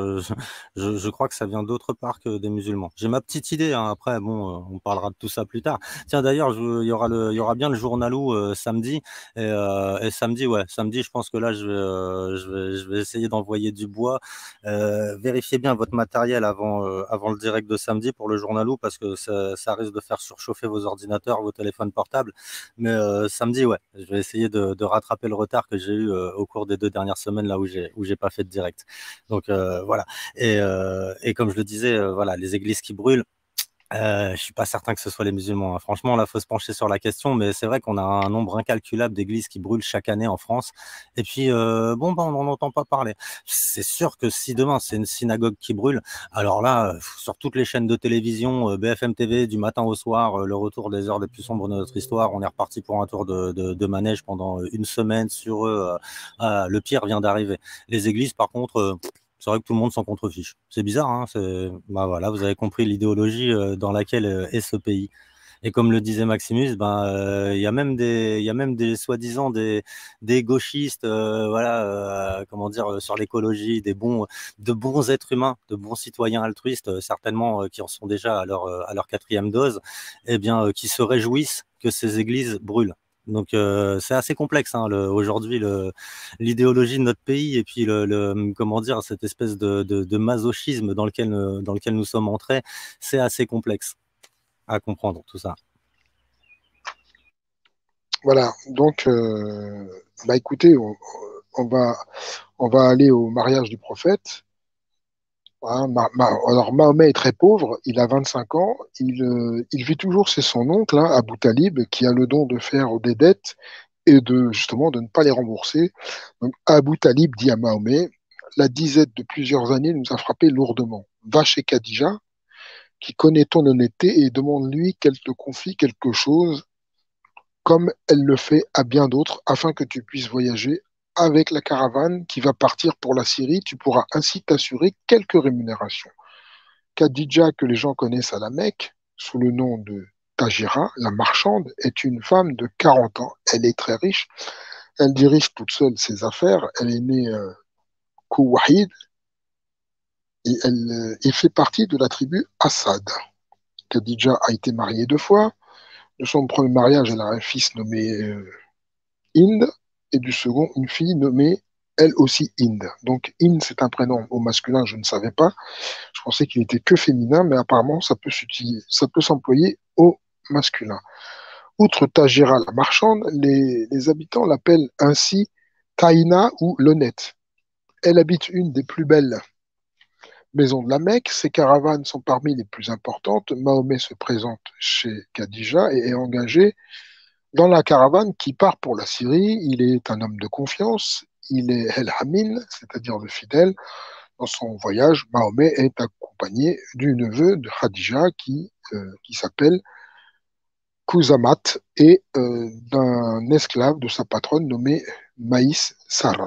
je crois que ça vient d'autre part que des musulmans. J'ai ma petite idée, hein, après, bon, on parlera de tout ça plus tard. Tiens, d'ailleurs, il y aura bien le journalou samedi, et samedi, ouais, samedi, je pense que là, je vais essayer d'envoyer du bois. Vérifiez bien votre matériel avant le direct de samedi pour le journalou, parce que ça risque de faire surchauffer vos ordinateurs, vos téléphones portables. Mais samedi, ouais, je vais essayer de rattraper le retard que j'ai eu au cours cours des 2 dernières semaines là où j'ai pas fait de direct. Donc voilà. Et comme je le disais, voilà, les églises qui brûlent. Je suis pas certain que ce soit les musulmans, hein. Franchement, là, faut se pencher sur la question, mais c'est vrai qu'on a un nombre incalculable d'églises qui brûlent chaque année en France. Et puis, bon, bah, on n'en entend pas parler. C'est sûr que si demain c'est une synagogue qui brûle, alors là, sur toutes les chaînes de télévision, BFM TV, du matin au soir, le retour des heures les plus sombres de notre histoire, on est reparti pour un tour de manège pendant une semaine sur eux. Le pire vient d'arriver. Les églises, par contre, c'est vrai que tout le monde s'en contrefiche. C'est bizarre, hein, bah voilà, vous avez compris l'idéologie dans laquelle est ce pays. Et comme le disait Maximus, ben il y a même des soi-disant des gauchistes, voilà, comment dire, sur l'écologie, de bons êtres humains, de bons citoyens altruistes, certainement qui en sont déjà à leur 4e dose, et bien qui se réjouissent que ces églises brûlent. Donc c'est assez complexe, hein, aujourd'hui l'idéologie de notre pays et puis comment dire, cette espèce de masochisme dans lequel nous sommes entrés, c'est assez complexe à comprendre tout ça. Voilà, donc, bah écoutez, on va, on va aller au mariage du prophète. Hein, alors Mahomet est très pauvre, il a 25 ans, il vit toujours chez son oncle, hein, Abu Talib, qui a le don de faire des dettes et de justement de ne pas les rembourser. Donc Abu Talib dit à Mahomet, la disette de plusieurs années nous a frappé lourdement. Va chez Khadija, qui connaît ton honnêteté, et demande-lui qu'elle te confie quelque chose comme elle le fait à bien d'autres, afin que tu puisses voyager avec la caravane qui va partir pour la Syrie. Tu pourras ainsi t'assurer quelques rémunérations. Khadija, que les gens connaissent à la Mecque, sous le nom de Tajira, la marchande, est une femme de 40 ans. Elle est très riche. Elle dirige toute seule ses affaires. Elle est née Kouwahid et elle fait partie de la tribu Assad. Khadija a été mariée 2 fois. De son premier mariage, elle a un fils nommé Inde, et du second, une fille nommée elle aussi Inde. Donc Inde, c'est un prénom au masculin, je ne savais pas. Je pensais qu'il était que féminin, mais apparemment, ça peut s'employer au masculin. Outre Tajira, la marchande, les habitants l'appellent ainsi Taïna ou l'honnête. Elle habite une des plus belles maisons de la Mecque. Ses caravanes sont parmi les plus importantes. Mahomet se présente chez Khadija et est engagé dans la caravane qui part pour la Syrie. Il est un homme de confiance. Il est El Hamin, c'est-à-dire le fidèle. Dans son voyage, Mahomet est accompagné du neveu de Khadija qui s'appelle Kouzamat et d'un esclave de sa patronne nommé Maïs Sarat.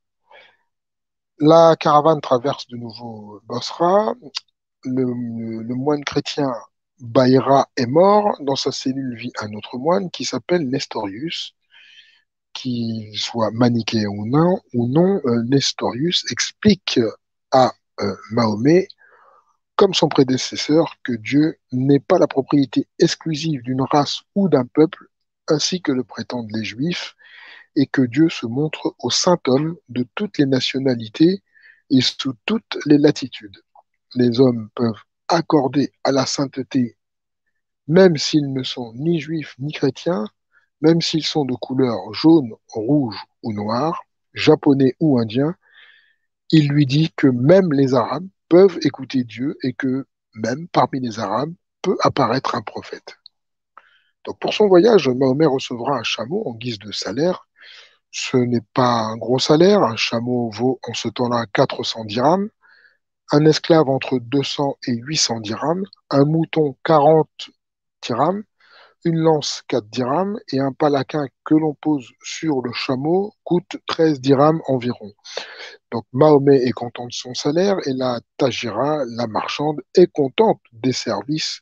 La caravane traverse de nouveau Bosra. Le moine chrétien Baïra est mort. Dans sa cellule vit un autre moine qui s'appelle Nestorius. Qu'il soit manichéen ou non, Nestorius explique à Mahomet, comme son prédécesseur, que Dieu n'est pas la propriété exclusive d'une race ou d'un peuple, ainsi que le prétendent les Juifs, et que Dieu se montre aux saints hommes de toutes les nationalités et sous toutes les latitudes. Les hommes peuvent accorder à la sainteté, même s'ils ne sont ni juifs ni chrétiens, même s'ils sont de couleur jaune, rouge ou noire, japonais ou indiens. Il lui dit que même les Arabes peuvent écouter Dieu et que même parmi les Arabes peut apparaître un prophète. Donc pour son voyage, Mahomet recevra un chameau en guise de salaire. Ce n'est pas un gros salaire, un chameau vaut en ce temps-là 400 dirhams, un esclave entre 200 et 800 dirhams, un mouton 40 dirhams, une lance 4 dirhams et un palaquin que l'on pose sur le chameau coûte 13 dirhams environ. Donc Mahomet est content de son salaire et la Tajira, la marchande, est contente des services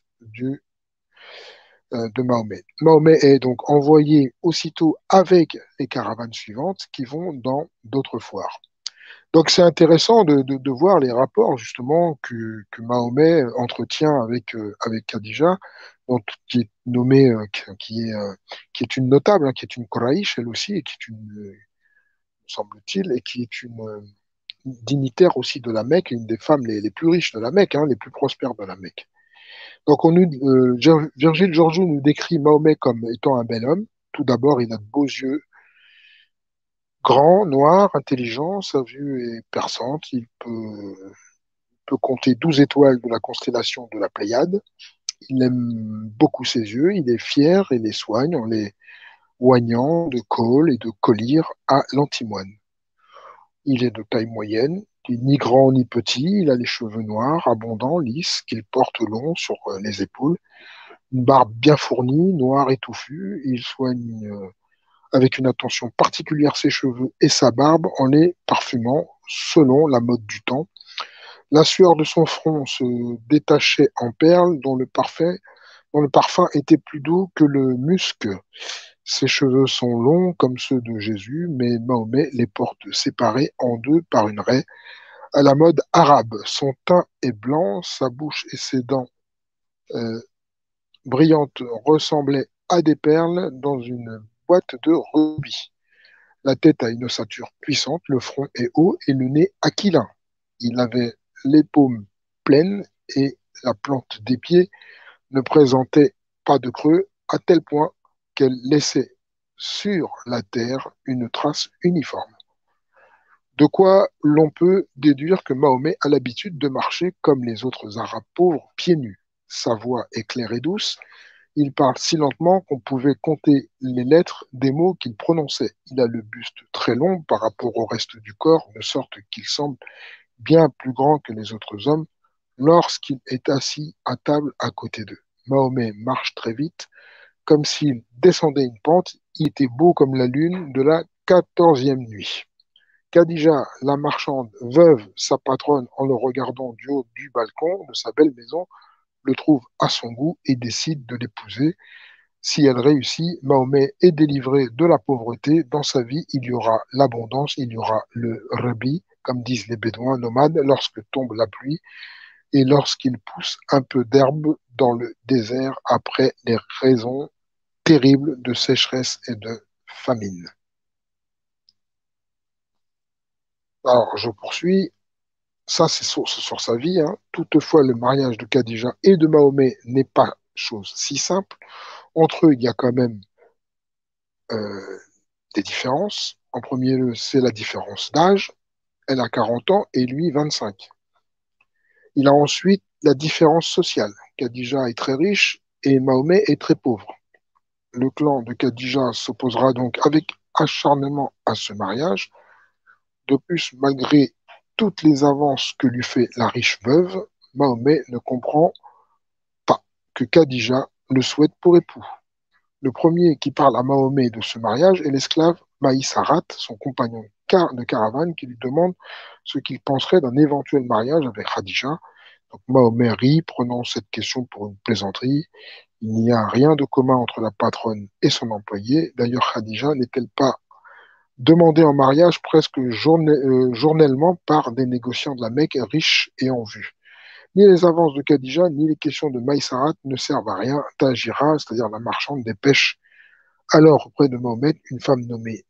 de Mahomet. Mahomet est donc envoyé aussitôt avec les caravanes suivantes qui vont dans d'autres foires. Donc c'est intéressant de voir les rapports justement que Mahomet entretient avec Khadija, donc, qui est nommée, qui est une notable, hein, qui est une Quraïsh elle aussi, et qui est semble-t-il, et qui est une dignitaire aussi de la Mecque, une des femmes les plus riches de la Mecque, hein, les plus prospères de la Mecque. Donc Virgile Georgiou nous décrit Mahomet comme étant un bel homme. Tout d'abord, il a de beaux yeux, Grand, noir, intelligent, sa vue est perçante. Il peut compter 12 étoiles de la constellation de la Pléiade. Il aime beaucoup ses yeux. Il est fier et les soigne en les oignant de colle et de collyre à l'antimoine. Il est de taille moyenne. Il n'est ni grand ni petit. Il a les cheveux noirs, abondants, lisses, qu'il porte longs sur les épaules. Une barbe bien fournie, noire et touffue. Il soigne avec une attention particulière ses cheveux et sa barbe en les parfumant selon la mode du temps. La sueur de son front se détachait en perles dont le parfum était plus doux que le musc. Ses cheveux sont longs comme ceux de Jésus, mais Mahomet les porte séparés en deux par une raie à la mode arabe. Son teint est blanc, sa bouche et ses dents euh, brillantes ressemblaient à des perles dans une boîte de rubis. La tête a une ossature puissante, le front est haut et le nez aquilin. Il avait les paumes pleines et la plante des pieds ne présentait pas de creux, à tel point qu'elle laissait sur la terre une trace uniforme. De quoi l'on peut déduire que Mahomet a l'habitude de marcher comme les autres Arabes pauvres, pieds nus. Sa voix est claire et douce. Il parle si lentement qu'on pouvait compter les lettres des mots qu'il prononçait. Il a le buste très long par rapport au reste du corps, de sorte qu'il semble bien plus grand que les autres hommes lorsqu'il est assis à table à côté d'eux. Mahomet marche très vite, comme s'il descendait une pente. Il était beau comme la lune de la 14e nuit. Khadija, la marchande, veuve sa patronne en le regardant du haut du balcon de sa belle maison, le trouve à son goût et décide de l'épouser. Si elle réussit, Mahomet est délivré de la pauvreté. Dans sa vie, il y aura l'abondance, il y aura le rebi, comme disent les Bédouins nomades, lorsque tombe la pluie et lorsqu'il pousse un peu d'herbe dans le désert après les raisons terribles de sécheresse et de famine. Alors, je poursuis. Ça, c'est sur sa vie, hein. Toutefois, le mariage de Khadija et de Mahomet n'est pas chose si simple. Entre eux, il y a quand même euh, des différences. En premier lieu, c'est la différence d'âge. Elle a 40 ans et lui 25. Il a ensuite la différence sociale. Khadija est très riche et Mahomet est très pauvre. Le clan de Khadija s'opposera donc avec acharnement à ce mariage. De plus, malgré toutes les avances que lui fait la riche veuve, Mahomet ne comprend pas que Khadija le souhaite pour époux. Le premier qui parle à Mahomet de ce mariage est l'esclave Maïsarat, son compagnon de caravane, qui lui demande ce qu'il penserait d'un éventuel mariage avec Khadija. Donc Mahomet rit, prenant cette question pour une plaisanterie. Il n'y a rien de commun entre la patronne et son employé. D'ailleurs, Khadija n'est-elle pas demandée en mariage presque journellement par des négociants de la Mecque riches et en vue? Ni les avances de Khadija, ni les questions de Maïsarat ne servent à rien. Tajira, c'est-à-dire la marchande, dépêche alors auprès de Mohammed une femme nommée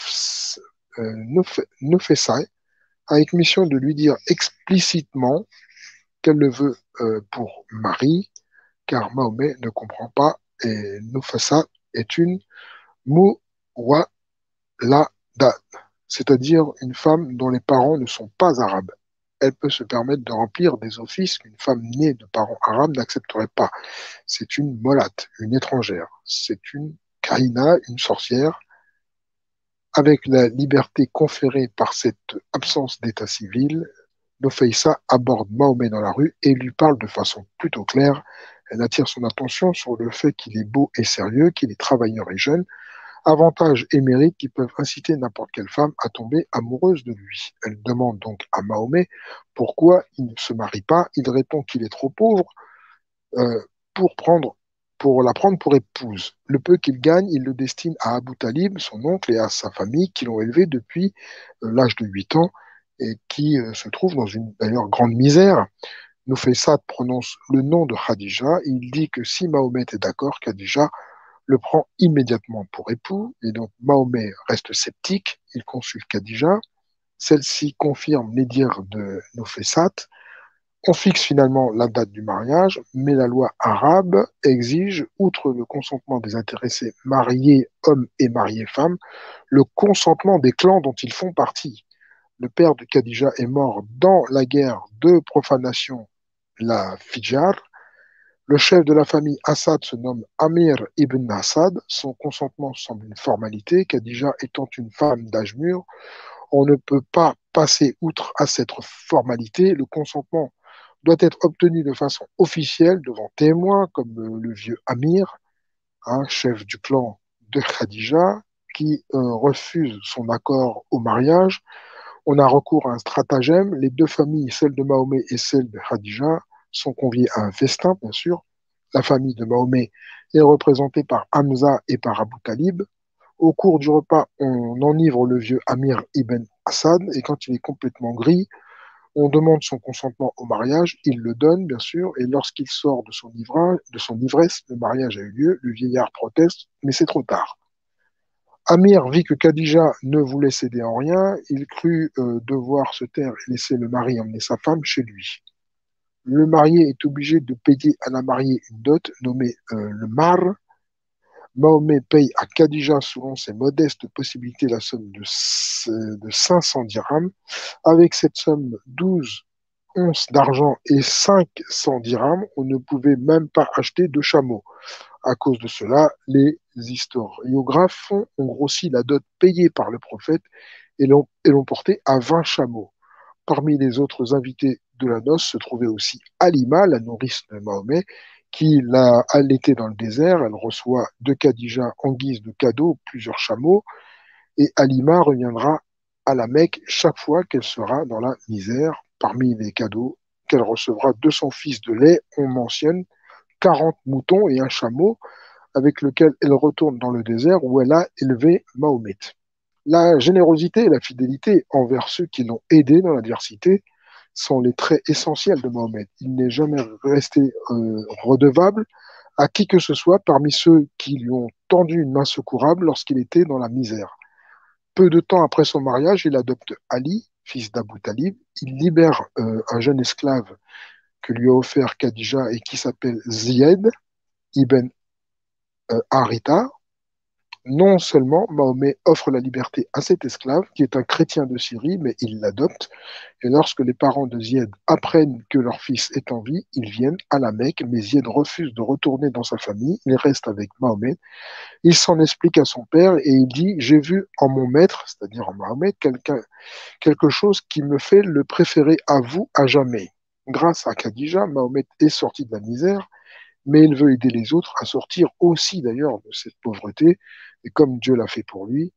Nufessai, avec mission de lui dire explicitement qu'elle le veut pour mari, car Mahomet ne comprend pas, et Nufessa est une Muwalladad, c'est-à-dire une femme dont les parents ne sont pas arabes. Elle peut se permettre de remplir des offices qu'une femme née de parents arabes n'accepterait pas. C'est une molate, une étrangère. C'est une kahina, une sorcière. Avec la liberté conférée par cette absence d'état civil, Nofeissa aborde Mahomet dans la rue et lui parle de façon plutôt claire. Elle attire son attention sur le fait qu'il est beau et sérieux, qu'il est travailleur et jeune, avantages et mérites qui peuvent inciter n'importe quelle femme à tomber amoureuse de lui. Elle demande donc à Mahomet pourquoi il ne se marie pas. Il répond qu'il est trop pauvre euh, pour prendre pour la prendre pour épouse. Le peu qu'il gagne, il le destine à Abu Talib, son oncle, et à sa famille, qui l'ont élevé depuis l'âge de 8 ans et qui se trouve dans une d'ailleurs grande misère. Nufeissat prononce le nom de Khadija. Il dit que si Mahomet est d'accord, Khadija le prend immédiatement pour époux. Et donc Mahomet reste sceptique. Il consulte Khadija. Celle-ci confirme les dires de Nufeissat. On fixe finalement la date du mariage, mais la loi arabe exige, outre le consentement des intéressés mariés hommes et mariés femmes, le consentement des clans dont ils font partie. Le père de Khadija est mort dans la guerre de profanation, la Fijar. Le chef de la famille Assad se nomme Amir ibn Assad. Son consentement semble une formalité. Khadija étant une femme d'âge mûr, on ne peut pas passer outre à cette formalité. Le consentement doit être obtenu de façon officielle devant témoins comme le vieux Amir, chef du clan de Khadija, qui refuse son accord au mariage. On a recours à un stratagème. Les deux familles, celle de Mahomet et celle de Khadija, sont conviées à un festin, bien sûr. La famille de Mahomet est représentée par Hamza et par Abu Talib. Au cours du repas, on enivre le vieux Amir ibn Assad et quand il est complètement gris, on demande son consentement au mariage. Il le donne, bien sûr, et lorsqu'il sort de son ivresse, le mariage a eu lieu. Le vieillard proteste, mais c'est trop tard. Amir vit que Khadija ne voulait céder en rien. Il crut devoir se taire et laisser le mari emmener sa femme chez lui. Le marié est obligé de payer à la mariée une dot nommée le mar. Mahomet paye à Khadija, selon ses modestes possibilités, la somme de 500 dirhams. Avec cette somme, 12 onces d'argent et 500 dirhams, on ne pouvait même pas acheter de chameau. À cause de cela, les historiographes ont grossi la dot payée par le prophète et l'ont portée à 20 chameaux. Parmi les autres invités de la noce se trouvait aussi Halima, la nourrice de Mahomet, qui l'a allaité dans le désert. Elle reçoit de Khadija en guise de cadeau plusieurs chameaux et Halima reviendra à la Mecque chaque fois qu'elle sera dans la misère. Parmi les cadeaux qu'elle recevra de son fils de lait, on mentionne 40 moutons et un chameau avec lequel elle retourne dans le désert où elle a élevé Mahomet. La générosité et la fidélité envers ceux qui l'ont aidé dans l'adversité sont les traits essentiels de Mahomet. Il n'est jamais resté redevable à qui que ce soit parmi ceux qui lui ont tendu une main secourable lorsqu'il était dans la misère. Peu de temps après son mariage, il adopte Ali, fils d'Abu Talib. Il libère un jeune esclave que lui a offert Khadija et qui s'appelle Ziyad ibn Haritha. Non seulement Mahomet offre la liberté à cet esclave, qui est un chrétien de Syrie, mais il l'adopte. Et lorsque les parents de Ziyad apprennent que leur fils est en vie, ils viennent à la Mecque, mais Ziyad refuse de retourner dans sa famille. Il reste avec Mahomet. Il s'en explique à son père et il dit: J'ai vu en mon maître, c'est-à-dire en Mahomet, quelque chose qui me fait le préférer à vous à jamais. Grâce à Khadija, Mahomet est sorti de la misère, mais il veut aider les autres à sortir aussi d'ailleurs de cette pauvreté. Et comme Dieu l'a fait pour lui,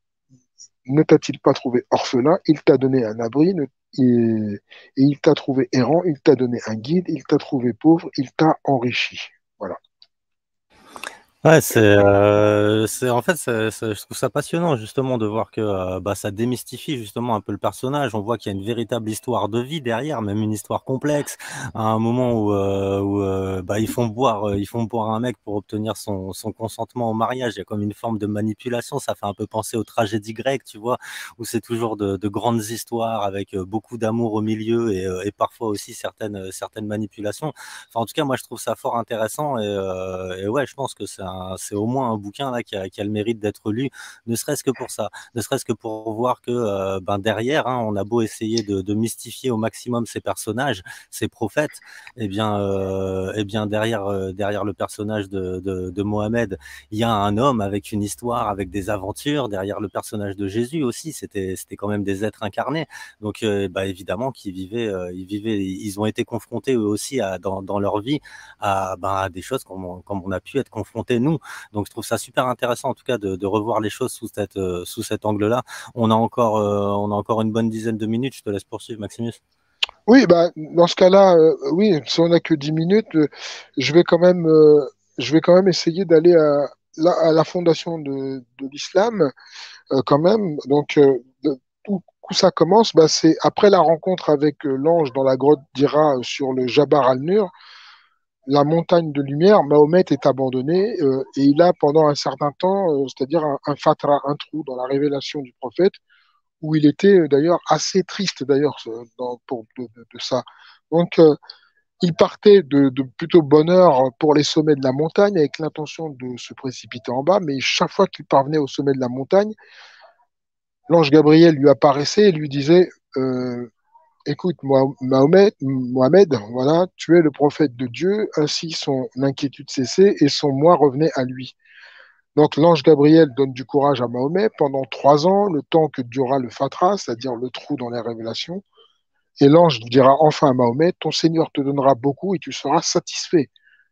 ne t'a-t-il pas trouvé orphelin? Il t'a donné un abri, et il t'a trouvé errant, il t'a donné un guide, il t'a trouvé pauvre, il t'a enrichi. Voilà. Ouais, en fait, je trouve ça passionnant justement de voir que bah, ça démystifie justement un peu le personnage. On voit qu'il y a une véritable histoire de vie derrière, même une histoire complexe. À un moment où bah, ils font boire un mec pour obtenir son consentement au mariage. Il y a comme une forme de manipulation. Ça fait un peu penser aux tragédies grecques, tu vois, où c'est toujours de grandes histoires avec beaucoup d'amour au milieu et parfois aussi certaines manipulations. Enfin, en tout cas, moi, je trouve ça fort intéressant et ouais, je pense que c'est au moins un bouquin là qui a le mérite d'être lu, ne serait-ce que pour ça, ne serait-ce que pour voir que ben derrière, on a beau essayer de mystifier au maximum ces personnages, ces prophètes, et bien derrière le personnage de Mohamed, il y a un homme avec une histoire, avec des aventures. Derrière le personnage de Jésus aussi, c'était quand même des êtres incarnés. Donc, bah, évidemment ils ont été confrontés eux aussi dans leur vie à des choses comme on a pu être confrontés nous. Donc, je trouve ça super intéressant en tout cas de revoir les choses sous cet angle-là. On a encore une bonne dizaine de minutes. Je te laisse poursuivre, Maximus. Oui, bah, dans ce cas-là, oui, si on n'a que 10 minutes, je vais quand même, essayer d'aller à la fondation de l'islam, quand même. Donc, où ça commence, bah, c'est après la rencontre avec l'ange dans la grotte d'Hira sur le Jabbar al-Nur, la montagne de lumière. Mahomet est abandonné et il a pendant un certain temps, c'est-à-dire un fatra, un trou dans la révélation du prophète, où il était d'ailleurs assez triste d'ailleurs de ça. Donc, il partait de plutôt bonne heure pour les sommets de la montagne avec l'intention de se précipiter en bas, mais chaque fois qu'il parvenait au sommet de la montagne, l'ange Gabriel lui apparaissait et lui disait écoute, Mohamed, voilà, tu es le prophète de Dieu, ainsi son inquiétude cessait et son moi revenait à lui. Donc l'ange Gabriel donne du courage à Mahomet pendant 3 ans, le temps que durera le fatra, c'est-à-dire le trou dans les révélations. Et l'ange dira enfin à Mahomet, ton Seigneur te donnera beaucoup et tu seras satisfait.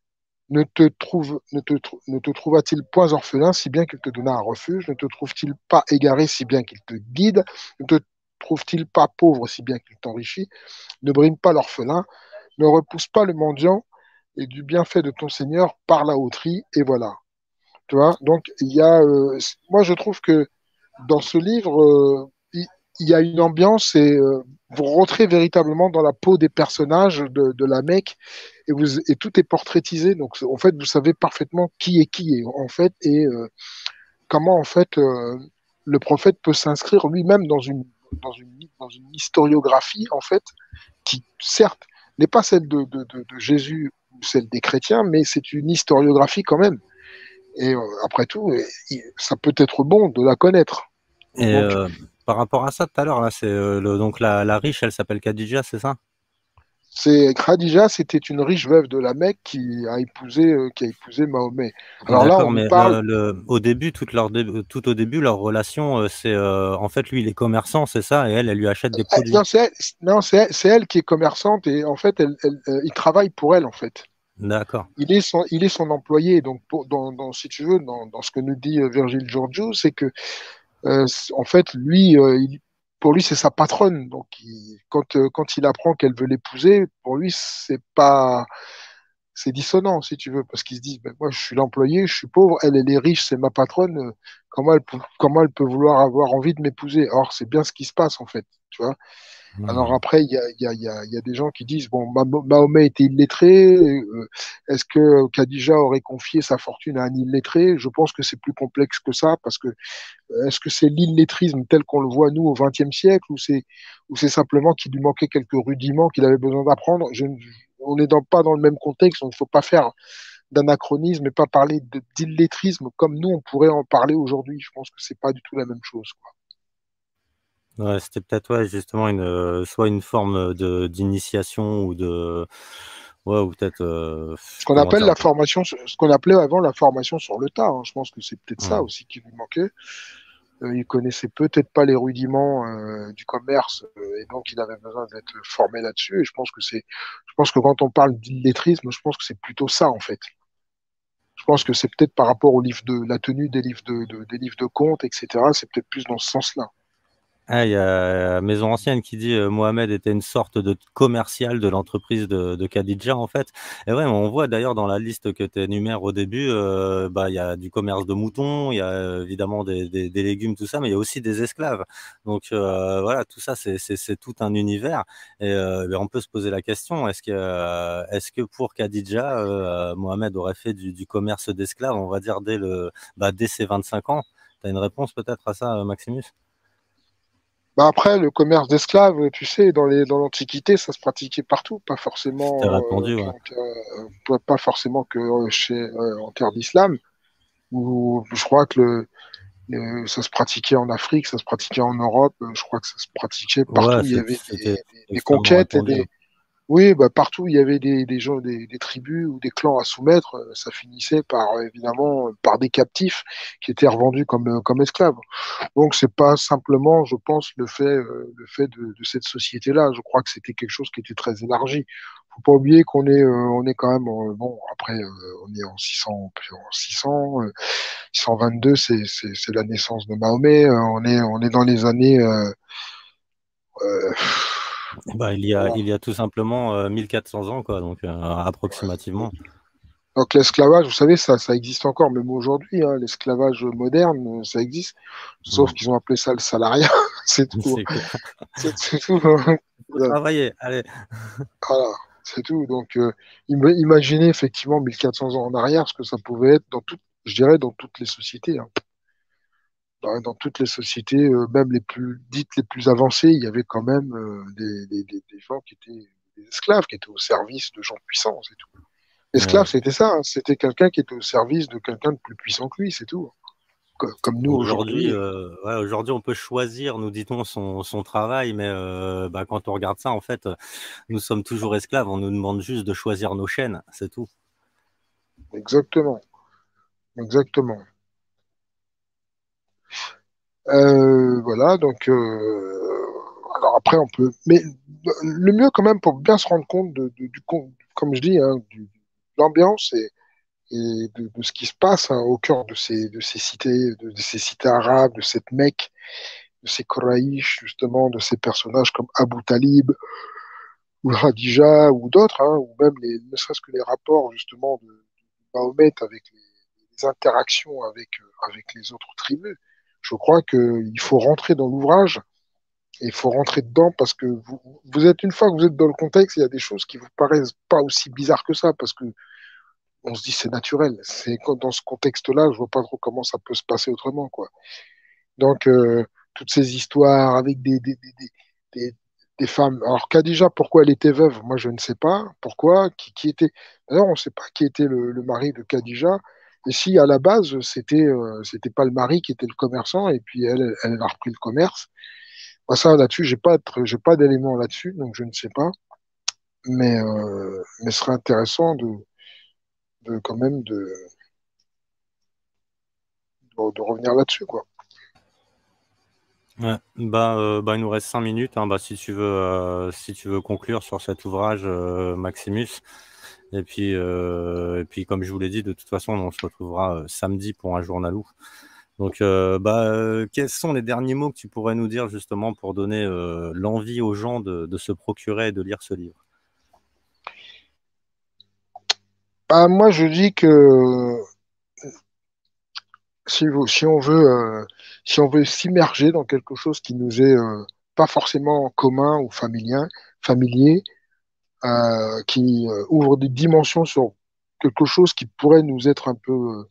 Ne te trouva-t-il point orphelin si bien qu'il te donna un refuge? Ne te trouve-t-il pas égaré si bien qu'il te guide? Ne te trouve-t-il pas pauvre si bien qu'il t'enrichit? Ne brime pas l'orphelin, ne repousse pas le mendiant, et du bienfait de ton Seigneur par la hauterie, et voilà. Tu vois, donc moi je trouve que dans ce livre, il y a une ambiance et vous rentrez véritablement dans la peau des personnages de la Mecque et tout est portraitisé. Donc en fait, vous savez parfaitement qui est en fait et comment en fait le prophète peut s'inscrire lui-même dans une historiographie en fait qui certes n'est pas celle de Jésus ou celle des chrétiens, mais c'est une historiographie quand même. Et après tout, ça peut être bon de la connaître. Et Donc, par rapport à ça, tout à l'heure, là, c'est donc la riche, elle s'appelle Khadija, c'est ça? c'est Khadija, c'était une riche veuve de la Mecque qui a épousé Mahomet. Alors là, on D'accord, nous mais parle. au début, tout au début, leur relation, c'est en fait, lui, il est commerçant, c'est ça, et elle lui achète des produits. Non, c'est elle qui est commerçante et en fait, il travaille pour elle en fait. D'accord. Il est son employé. Donc, si tu veux, dans ce que nous dit Virgile Georgiou, c'est que en fait, lui, pour lui, c'est sa patronne. Donc, quand il apprend qu'elle veut l'épouser, pour lui, c'est dissonant, si tu veux, parce qu'il se dit, ben, moi, je suis l'employé, je suis pauvre, elle est riche, c'est ma patronne. Comment elle peut vouloir avoir envie de m'épouser? Or, c'est bien ce qui se passe, en fait. Tu vois. Alors Hmm. après, il y a des gens qui disent, bon, Mahomet était illettré, est-ce que Khadija aurait confié sa fortune à un illettré? Je pense que c'est plus complexe que ça, parce que est-ce que c'est l'illettrisme tel qu'on le voit nous au XXe siècle ou c'est simplement qu'il lui manquait quelques rudiments qu'il avait besoin d'apprendre? On n'est pas dans le même contexte, donc il ne faut pas faire d'anachronisme et pas parler d'illettrisme comme nous on pourrait en parler aujourd'hui. Je pense que c'est pas du tout la même chose, quoi. Ouais, c'était peut-être ouais, justement soit une forme d'initiation ou ouais, ou peut-être comment dire. Ce qu'on appelait avant la formation sur le tas, hein. Je pense que c'est peut-être ça Hmm. aussi qui lui manquait. Il connaissait peut-être pas les rudiments du commerce et donc il avait besoin d'être formé là-dessus. Et je pense que quand on parle d'illettrisme, je pense que c'est plutôt ça en fait. Je pense que c'est peut-être par rapport au livre de la tenue des livres de comptes, etc. C'est peut-être plus dans ce sens-là. Ah, il y a Maison Ancienne qui dit Mohamed était une sorte de commercial de l'entreprise de Khadija, en fait. Et ouais, on voit d'ailleurs dans la liste que tu énumères au début, bah, il y a du commerce de moutons, il y a évidemment des légumes, tout ça, mais il y a aussi des esclaves. Donc voilà, tout ça, c'est tout un univers. Et ben, on peut se poser la question, est-ce que pour Khadija, Mohamed aurait fait du commerce d'esclaves, on va dire, dès ses 25 ans? Tu as une réponse peut-être à ça, Maximus? Bah après, le commerce d'esclaves, tu sais, dans l'Antiquité, ça se pratiquait partout, C'était répandu, ouais. pas forcément que en terre d'islam, où je crois que ça se pratiquait en Afrique, ça se pratiquait en Europe, je crois que ça se pratiquait Ouais, partout. Il y avait c'était des extrêmement conquêtes et répandu, des, hein. oui, bah partout il y avait des gens, des tribus ou des clans à soumettre, ça finissait par évidemment par des captifs qui étaient revendus comme esclaves. Donc c'est pas simplement, je pense, le fait de cette société-là. Je crois que c'était quelque chose qui était très élargi. Faut pas oublier on est quand même bon après on est en 600 622 c'est la naissance de Mahomet. On est dans les années euh, Bah, il y a tout simplement 1400 ans, quoi, donc approximativement. donc l'esclavage, vous savez, ça existe encore, même aujourd'hui, hein, l'esclavage moderne, ça existe, sauf Mm. qu'ils ont appelé ça le salariat, c'est tout. C'est clair. C'est tout, hein. Faut travailler, allez. Voilà, c'est tout. Donc, imaginez effectivement 1400 ans en arrière, ce que ça pouvait être je dirais, dans toutes les sociétés, hein. Dans toutes les sociétés, même les plus dites les plus avancées, il y avait quand même des gens qui étaient des esclaves qui étaient au service de gens puissants, c'est tout. L'esclave, Ouais. c'était ça, hein, c'était quelqu'un qui était au service de quelqu'un de plus puissant que lui, c'est tout. Comme nous Aujourd'hui, aujourd'hui. ouais, aujourd'hui, on peut choisir, nous dit-on, son travail, mais quand on regarde ça, en fait, nous sommes toujours esclaves. On nous demande juste de choisir nos chaînes, c'est tout. Exactement, exactement. Voilà, donc alors après on peut, mais le mieux quand même pour bien se rendre compte comme je dis, hein, de l'ambiance et de ce qui se passe hein, au cœur de ces cités, de ces cités arabes, de cette Mecque, de ces Quraïsh, justement, de ces personnages comme Abu Talib ou Khadija ou d'autres, hein, ou même ne serait-ce que les rapports justement de Mahomet avec les interactions avec les autres tribus. Je crois qu'il faut rentrer dans l'ouvrage et il faut rentrer dedans parce que vous êtes, une fois que vous êtes dans le contexte, il y a des choses qui vous paraissent pas aussi bizarres que ça parce que on se dit c'est naturel. C'est dans ce contexte-là, je vois pas trop comment ça peut se passer autrement, quoi. Donc, toutes ces histoires avec des, des femmes. Alors, Khadija, pourquoi elle était veuve? Moi, je ne sais pas. Pourquoi? Qui était. D'ailleurs, on ne sait pas qui était le mari de Khadija. Et si, à la base, c'était pas le mari qui était le commerçant, et puis elle a repris le commerce. Moi, ça, là-dessus, j'ai pas d'éléments là-dessus, donc je ne sais pas. Mais ce serait intéressant quand même de revenir là-dessus, quoi. Ouais. Il nous reste 5 minutes. Hein, si tu veux conclure sur cet ouvrage, Maximus. Et puis, comme je vous l'ai dit, de toute façon, on se retrouvera samedi pour un journalou. Donc, quels sont les derniers mots que tu pourrais nous dire justement pour donner l'envie aux gens de se procurer et de lire ce livre? Bah, moi, je dis que si on veut s'immerger dans quelque chose qui nous est pas forcément commun ou familier, qui ouvre des dimensions sur quelque chose qui pourrait nous être un peu,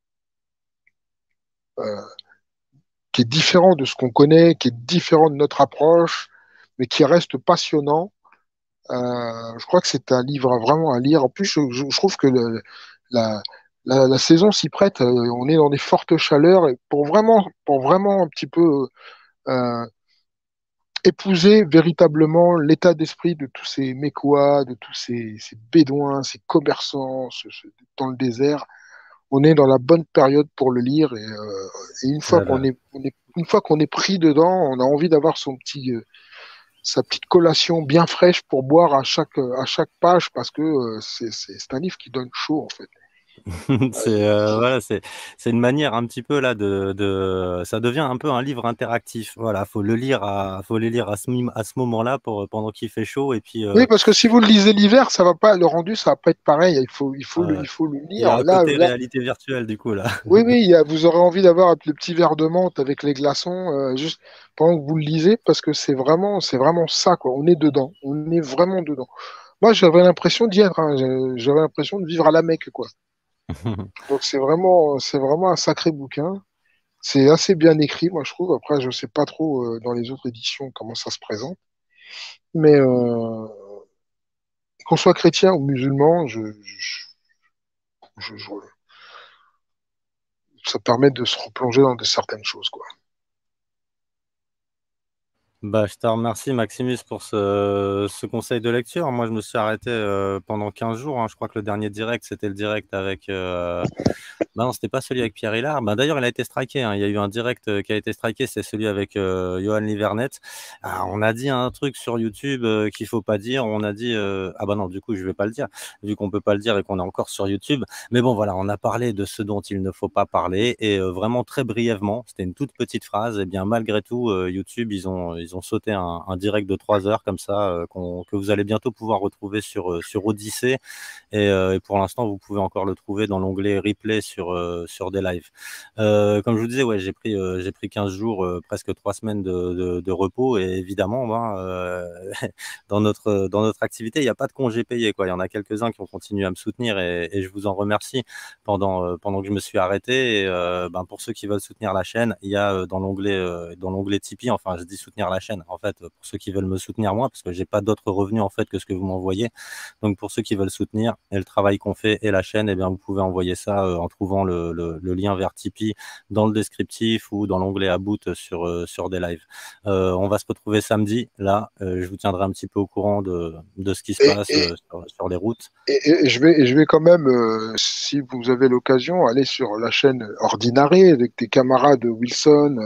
euh, qui est différent de ce qu'on connaît, qui est différent de notre approche, mais qui reste passionnant. Je crois que c'est un livre vraiment à lire. En plus, je trouve que la, la saison s'y prête. On est dans des fortes chaleurs et pour vraiment un petit peu euh, épouser véritablement l'état d'esprit de tous ces Mécois, de tous ces Bédouins, ces commerçants dans le désert. On est dans la bonne période pour le lire et Voilà. une fois qu'on est pris dedans, on a envie d'avoir sa petite collation bien fraîche pour boire à chaque page parce que c'est un livre qui donne chaud en fait. Voilà, c'est une manière un petit peu là ça devient un peu un livre interactif. Voilà, faut le lire à ce moment-là pendant qu'il fait chaud et puis Oui, parce que si vous le lisez l'hiver, ça va pas, le rendu, ça va pas être pareil. ouais. Il faut le Il y a lire. un côté réalité virtuelle du coup là. Oui, oui, vous aurez envie d'avoir le petit verre de menthe avec les glaçons juste pendant que vous le lisez parce que c'est vraiment ça, quoi. On est dedans. On est vraiment dedans. Moi, j'avais l'impression d'y être, hein. J'avais l'impression de vivre à la Mecque, quoi. Donc, c'est vraiment un sacré bouquin. C'est assez bien écrit, moi, je trouve. Après, je sais pas trop dans les autres éditions comment ça se présente. Mais qu'on soit chrétien ou musulman, je- ça permet de se replonger dans certaines choses, quoi. Je te remercie Maximus pour ce conseil de lecture. Moi, je me suis arrêté pendant 15 jours. Hein. Je crois que le dernier direct, c'était le direct avec non, c'était pas celui avec Pierre Hillard. D'ailleurs, il a été striké. Hein. Il y a eu un direct qui a été striké, c'est celui avec Johan Livernet. Ah, on a dit un truc sur YouTube qu'il faut pas dire. On a dit ah bah non, du coup, je vais pas le dire, vu qu'on peut pas le dire et qu'on est encore sur YouTube. Mais bon, voilà, on a parlé de ce dont il ne faut pas parler et vraiment très brièvement. C'était une toute petite phrase. Et bien, malgré tout, YouTube, ils ont sauté un direct de 3 heures comme ça que vous allez bientôt pouvoir retrouver sur Odyssée. Et pour l'instant, vous pouvez encore le trouver dans l'onglet replay sur des lives. Comme je vous disais, ouais, j'ai pris 15 jours, presque 3 semaines de repos. Et évidemment, dans notre activité, il n'y a pas de congé payé, quoi. Il y en a quelques-uns qui ont continué à me soutenir et je vous en remercie pendant que je me suis arrêté. Et, pour ceux qui veulent soutenir la chaîne, il y a dans l'onglet Tipeee, enfin, je dis soutenir la la chaîne, en fait, pour ceux qui veulent me soutenir moi, parce que j'ai pas d'autres revenus en fait que ce que vous m'envoyez. Donc pour ceux qui veulent soutenir et le travail qu'on fait et la chaîne, eh bien vous pouvez envoyer ça en trouvant le lien vers Tipeee dans le descriptif ou dans l'onglet About sur des lives. On va se retrouver samedi. Là, je vous tiendrai un petit peu au courant de ce qui se Et, passe et, sur les routes. et je vais quand même, si vous avez l'occasion, aller sur la chaîne Ordinare avec tes camarades Wilson,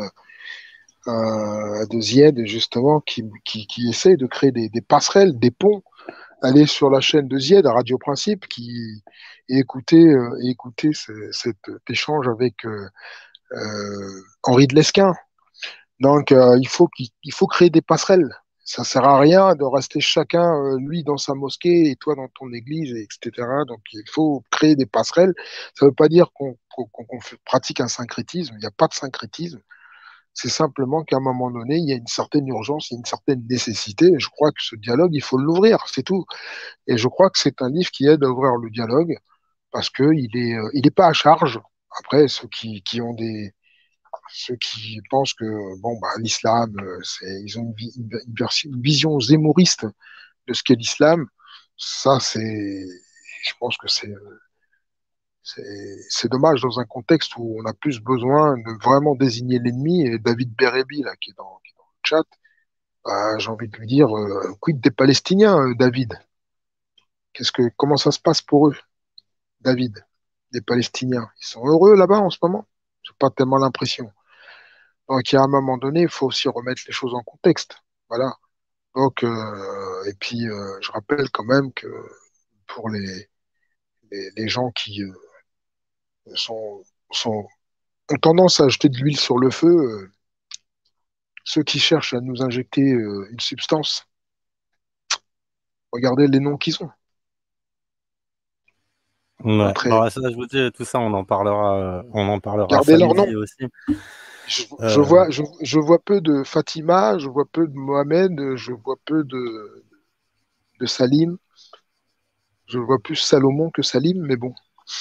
de Zied, justement, qui essayent de créer des passerelles, des ponts. Aller sur la chaîne de Zied, à Radio Principe, et écouter cet échange avec Henri de Lesquen. Donc, il faut créer des passerelles. Ça sert à rien de rester chacun, lui, dans sa mosquée et toi dans ton église, etc. Donc, il faut créer des passerelles. Ça ne veut pas dire qu'on pratique un syncrétisme. Il n'y a pas de syncrétisme. C'est simplement qu'à un moment donné, il y a une certaine urgence, il y a une certaine nécessité. Et je crois que ce dialogue, il faut l'ouvrir, c'est tout. Et je crois que c'est un livre qui aide à ouvrir le dialogue parce il est pas à charge. Après, ceux qui pensent que bon, bah, l'islam, ils ont une vision zémouriste de ce qu'est l'islam. Ça, je pense que c'est dommage dans un contexte où on a plus besoin de vraiment désigner l'ennemi. Et David Berebi, là, qui est dans le chat, bah, j'ai envie de lui dire, quid des Palestiniens, David? Comment ça se passe pour eux, David, des Palestiniens? Ils sont heureux là-bas en ce moment? J'ai pas tellement l'impression. Donc, il y a un moment donné, il faut aussi remettre les choses en contexte. Voilà. Donc, et puis, je rappelle quand même que pour les gens qui sont, sont, ont tendance à jeter de l'huile sur le feu, ceux qui cherchent à nous injecter une substance, regardez les noms qu'ils ont. Ouais. Après, Bon, ça, je vous dis, tout ça, on en parlera regardez leurs noms. samedi aussi. Je je vois peu de Fatima, je vois peu de Mohamed, je vois peu de Salim. Je vois plus Salomon que Salim, mais bon.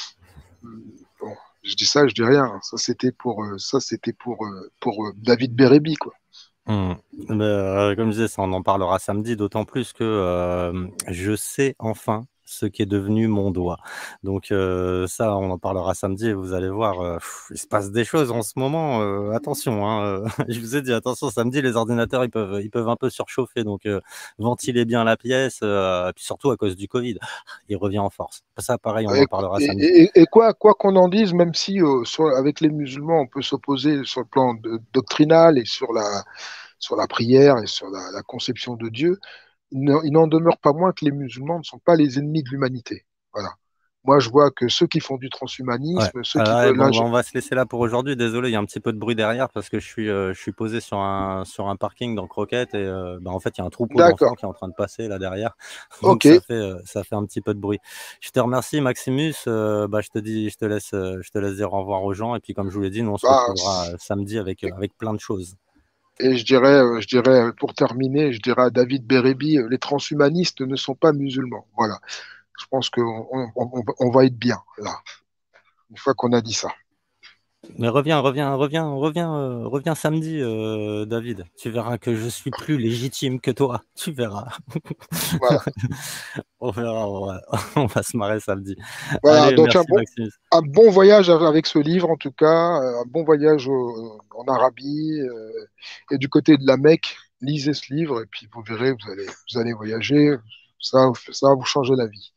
Bon, je dis ça, je dis rien. Ça c'était pour David Berebi, quoi. Mais, comme je disais, ça, on en parlera samedi, d'autant plus que je sais enfin ce qui est devenu mon doigt. Donc ça, on en parlera samedi et vous allez voir, il se passe des choses en ce moment. Attention, hein, je vous ai dit, attention, samedi, les ordinateurs, ils peuvent un peu surchauffer. Donc ventilez bien la pièce, puis surtout à cause du Covid, il revient en force. Ça, pareil, on en parlera samedi. Et quoi qu'on en dise, même si avec les musulmans, on peut s'opposer sur le plan doctrinal et sur la prière et sur la conception de Dieu, il n'en demeure pas moins que les musulmans ne sont pas les ennemis de l'humanité. Voilà. Moi, je vois que ceux qui font du Ouais. transhumanisme, ceux qui Ouais, veulent bon, bah, on va se laisser là pour aujourd'hui. Désolé, il y a un petit peu de bruit derrière parce que je suis posé sur un parking dans Croquette et bah, en fait, il y a un troupeau D'accord. d'enfants qui est en train de passer là derrière. Donc Ok. ça fait un petit peu de bruit. Je te remercie, Maximus. Bah, je te laisse dire au revoir aux gens. Et puis, comme je vous l'ai dit, nous, on se Bah, retrouvera samedi avec plein de choses. et je dirais, pour terminer, je dirais à David Berebi, les transhumanistes ne sont pas musulmans. Voilà. Je pense qu'on va être bien, là, une fois qu'on a dit ça. Mais reviens samedi, David. Tu verras que je suis plus légitime que toi. Tu verras. Voilà. On verra, on va se marrer samedi. Voilà. Allez, Donc, merci Maximus. un bon voyage avec ce livre, en tout cas, un bon voyage en Arabie et du côté de la Mecque. Lisez ce livre et puis vous verrez, vous allez voyager. Ça va vous changer la vie.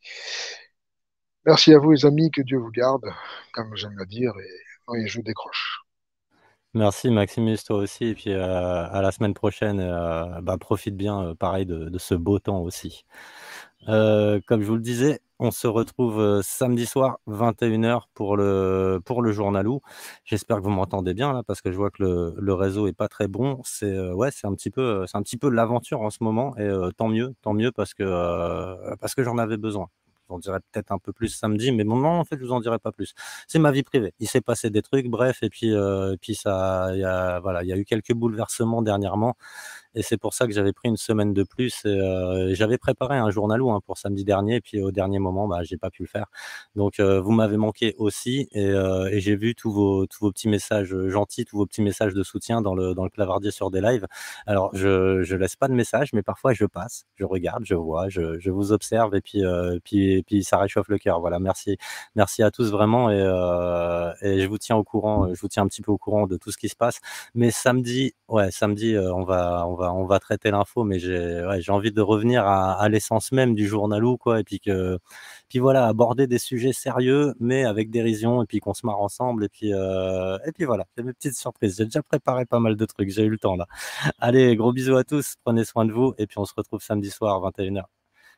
Merci à vous, les amis, que Dieu vous garde, comme j'aime le dire, et je décroche. Merci Maximus, toi aussi. Et puis à la semaine prochaine. Bah, profite bien, pareil, de ce beau temps aussi. Comme je vous le disais, on se retrouve samedi soir, 21h pour le journalou. J'espère que vous m'entendez bien là, parce que je vois que le réseau est pas très bon. Ouais, c'est un petit peu l'aventure en ce moment et tant mieux parce que j'en avais besoin. Je vous en dirai peut-être un peu plus samedi, mais bon, non, en fait, je vous en dirai pas plus. C'est ma vie privée. Il s'est passé des trucs, bref, et puis ça, voilà, il y a eu quelques bouleversements dernièrement. et c'est pour ça que j'avais pris une semaine de plus. Et j'avais préparé un journalou pour samedi dernier, et puis au dernier moment, j'ai pas pu le faire. Donc vous m'avez manqué aussi, et j'ai vu tous vos petits messages gentils, tous vos petits messages de soutien dans le clavardier sur des lives. Alors je laisse pas de messages, mais parfois je passe, je regarde, je vois, je vous observe, et puis ça réchauffe le cœur. Voilà, merci à tous vraiment, et je vous tiens au courant, je vous tiens un petit peu au courant de tout ce qui se passe. Mais samedi, on va traiter l'info, mais j'ai envie de revenir à l'essence même du journalou, quoi, et puis voilà, aborder des sujets sérieux, mais avec dérision, et puis qu'on se marre ensemble, et puis voilà, j'ai mes petites surprises. J'ai déjà préparé pas mal de trucs, j'ai eu le temps là. Allez, gros bisous à tous, prenez soin de vous, et puis on se retrouve samedi soir, 21h.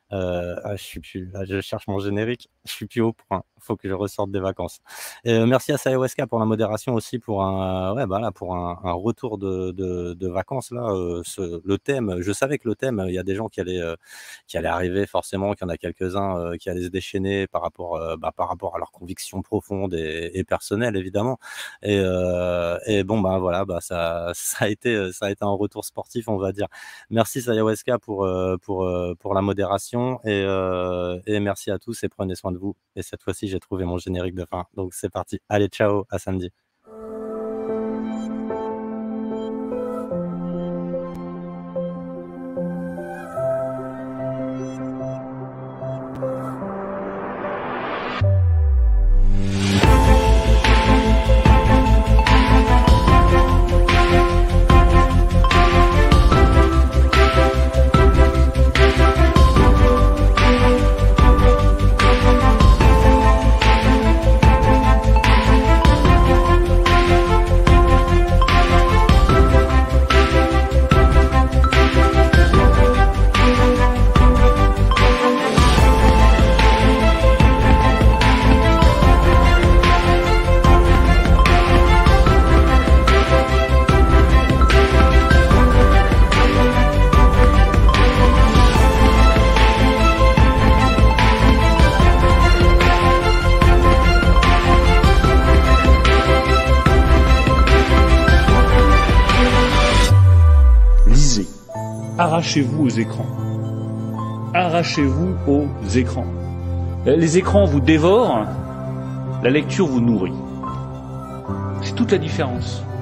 Je cherche mon générique, je suis plus au point. Faut que je ressorte des vacances. Merci à Sayaweska pour la modération aussi, pour pour un retour de vacances là. Le thème, je savais que le thème, il y a des gens qui allaient arriver forcément, qu'il y en a quelques-uns qui allaient se déchaîner par rapport à leurs convictions profondes et personnelles évidemment. Et bon ça a été un retour sportif, on va dire. Merci Sayaweska pour la modération, et merci à tous, et prenez soin de vous. Et cette fois-ci, j'ai trouvé mon générique de fin. Donc c'est parti. Allez, ciao, à samedi. Arrachez-vous aux écrans. Arrachez-vous aux écrans. Les écrans vous dévorent, la lecture vous nourrit. C'est toute la différence.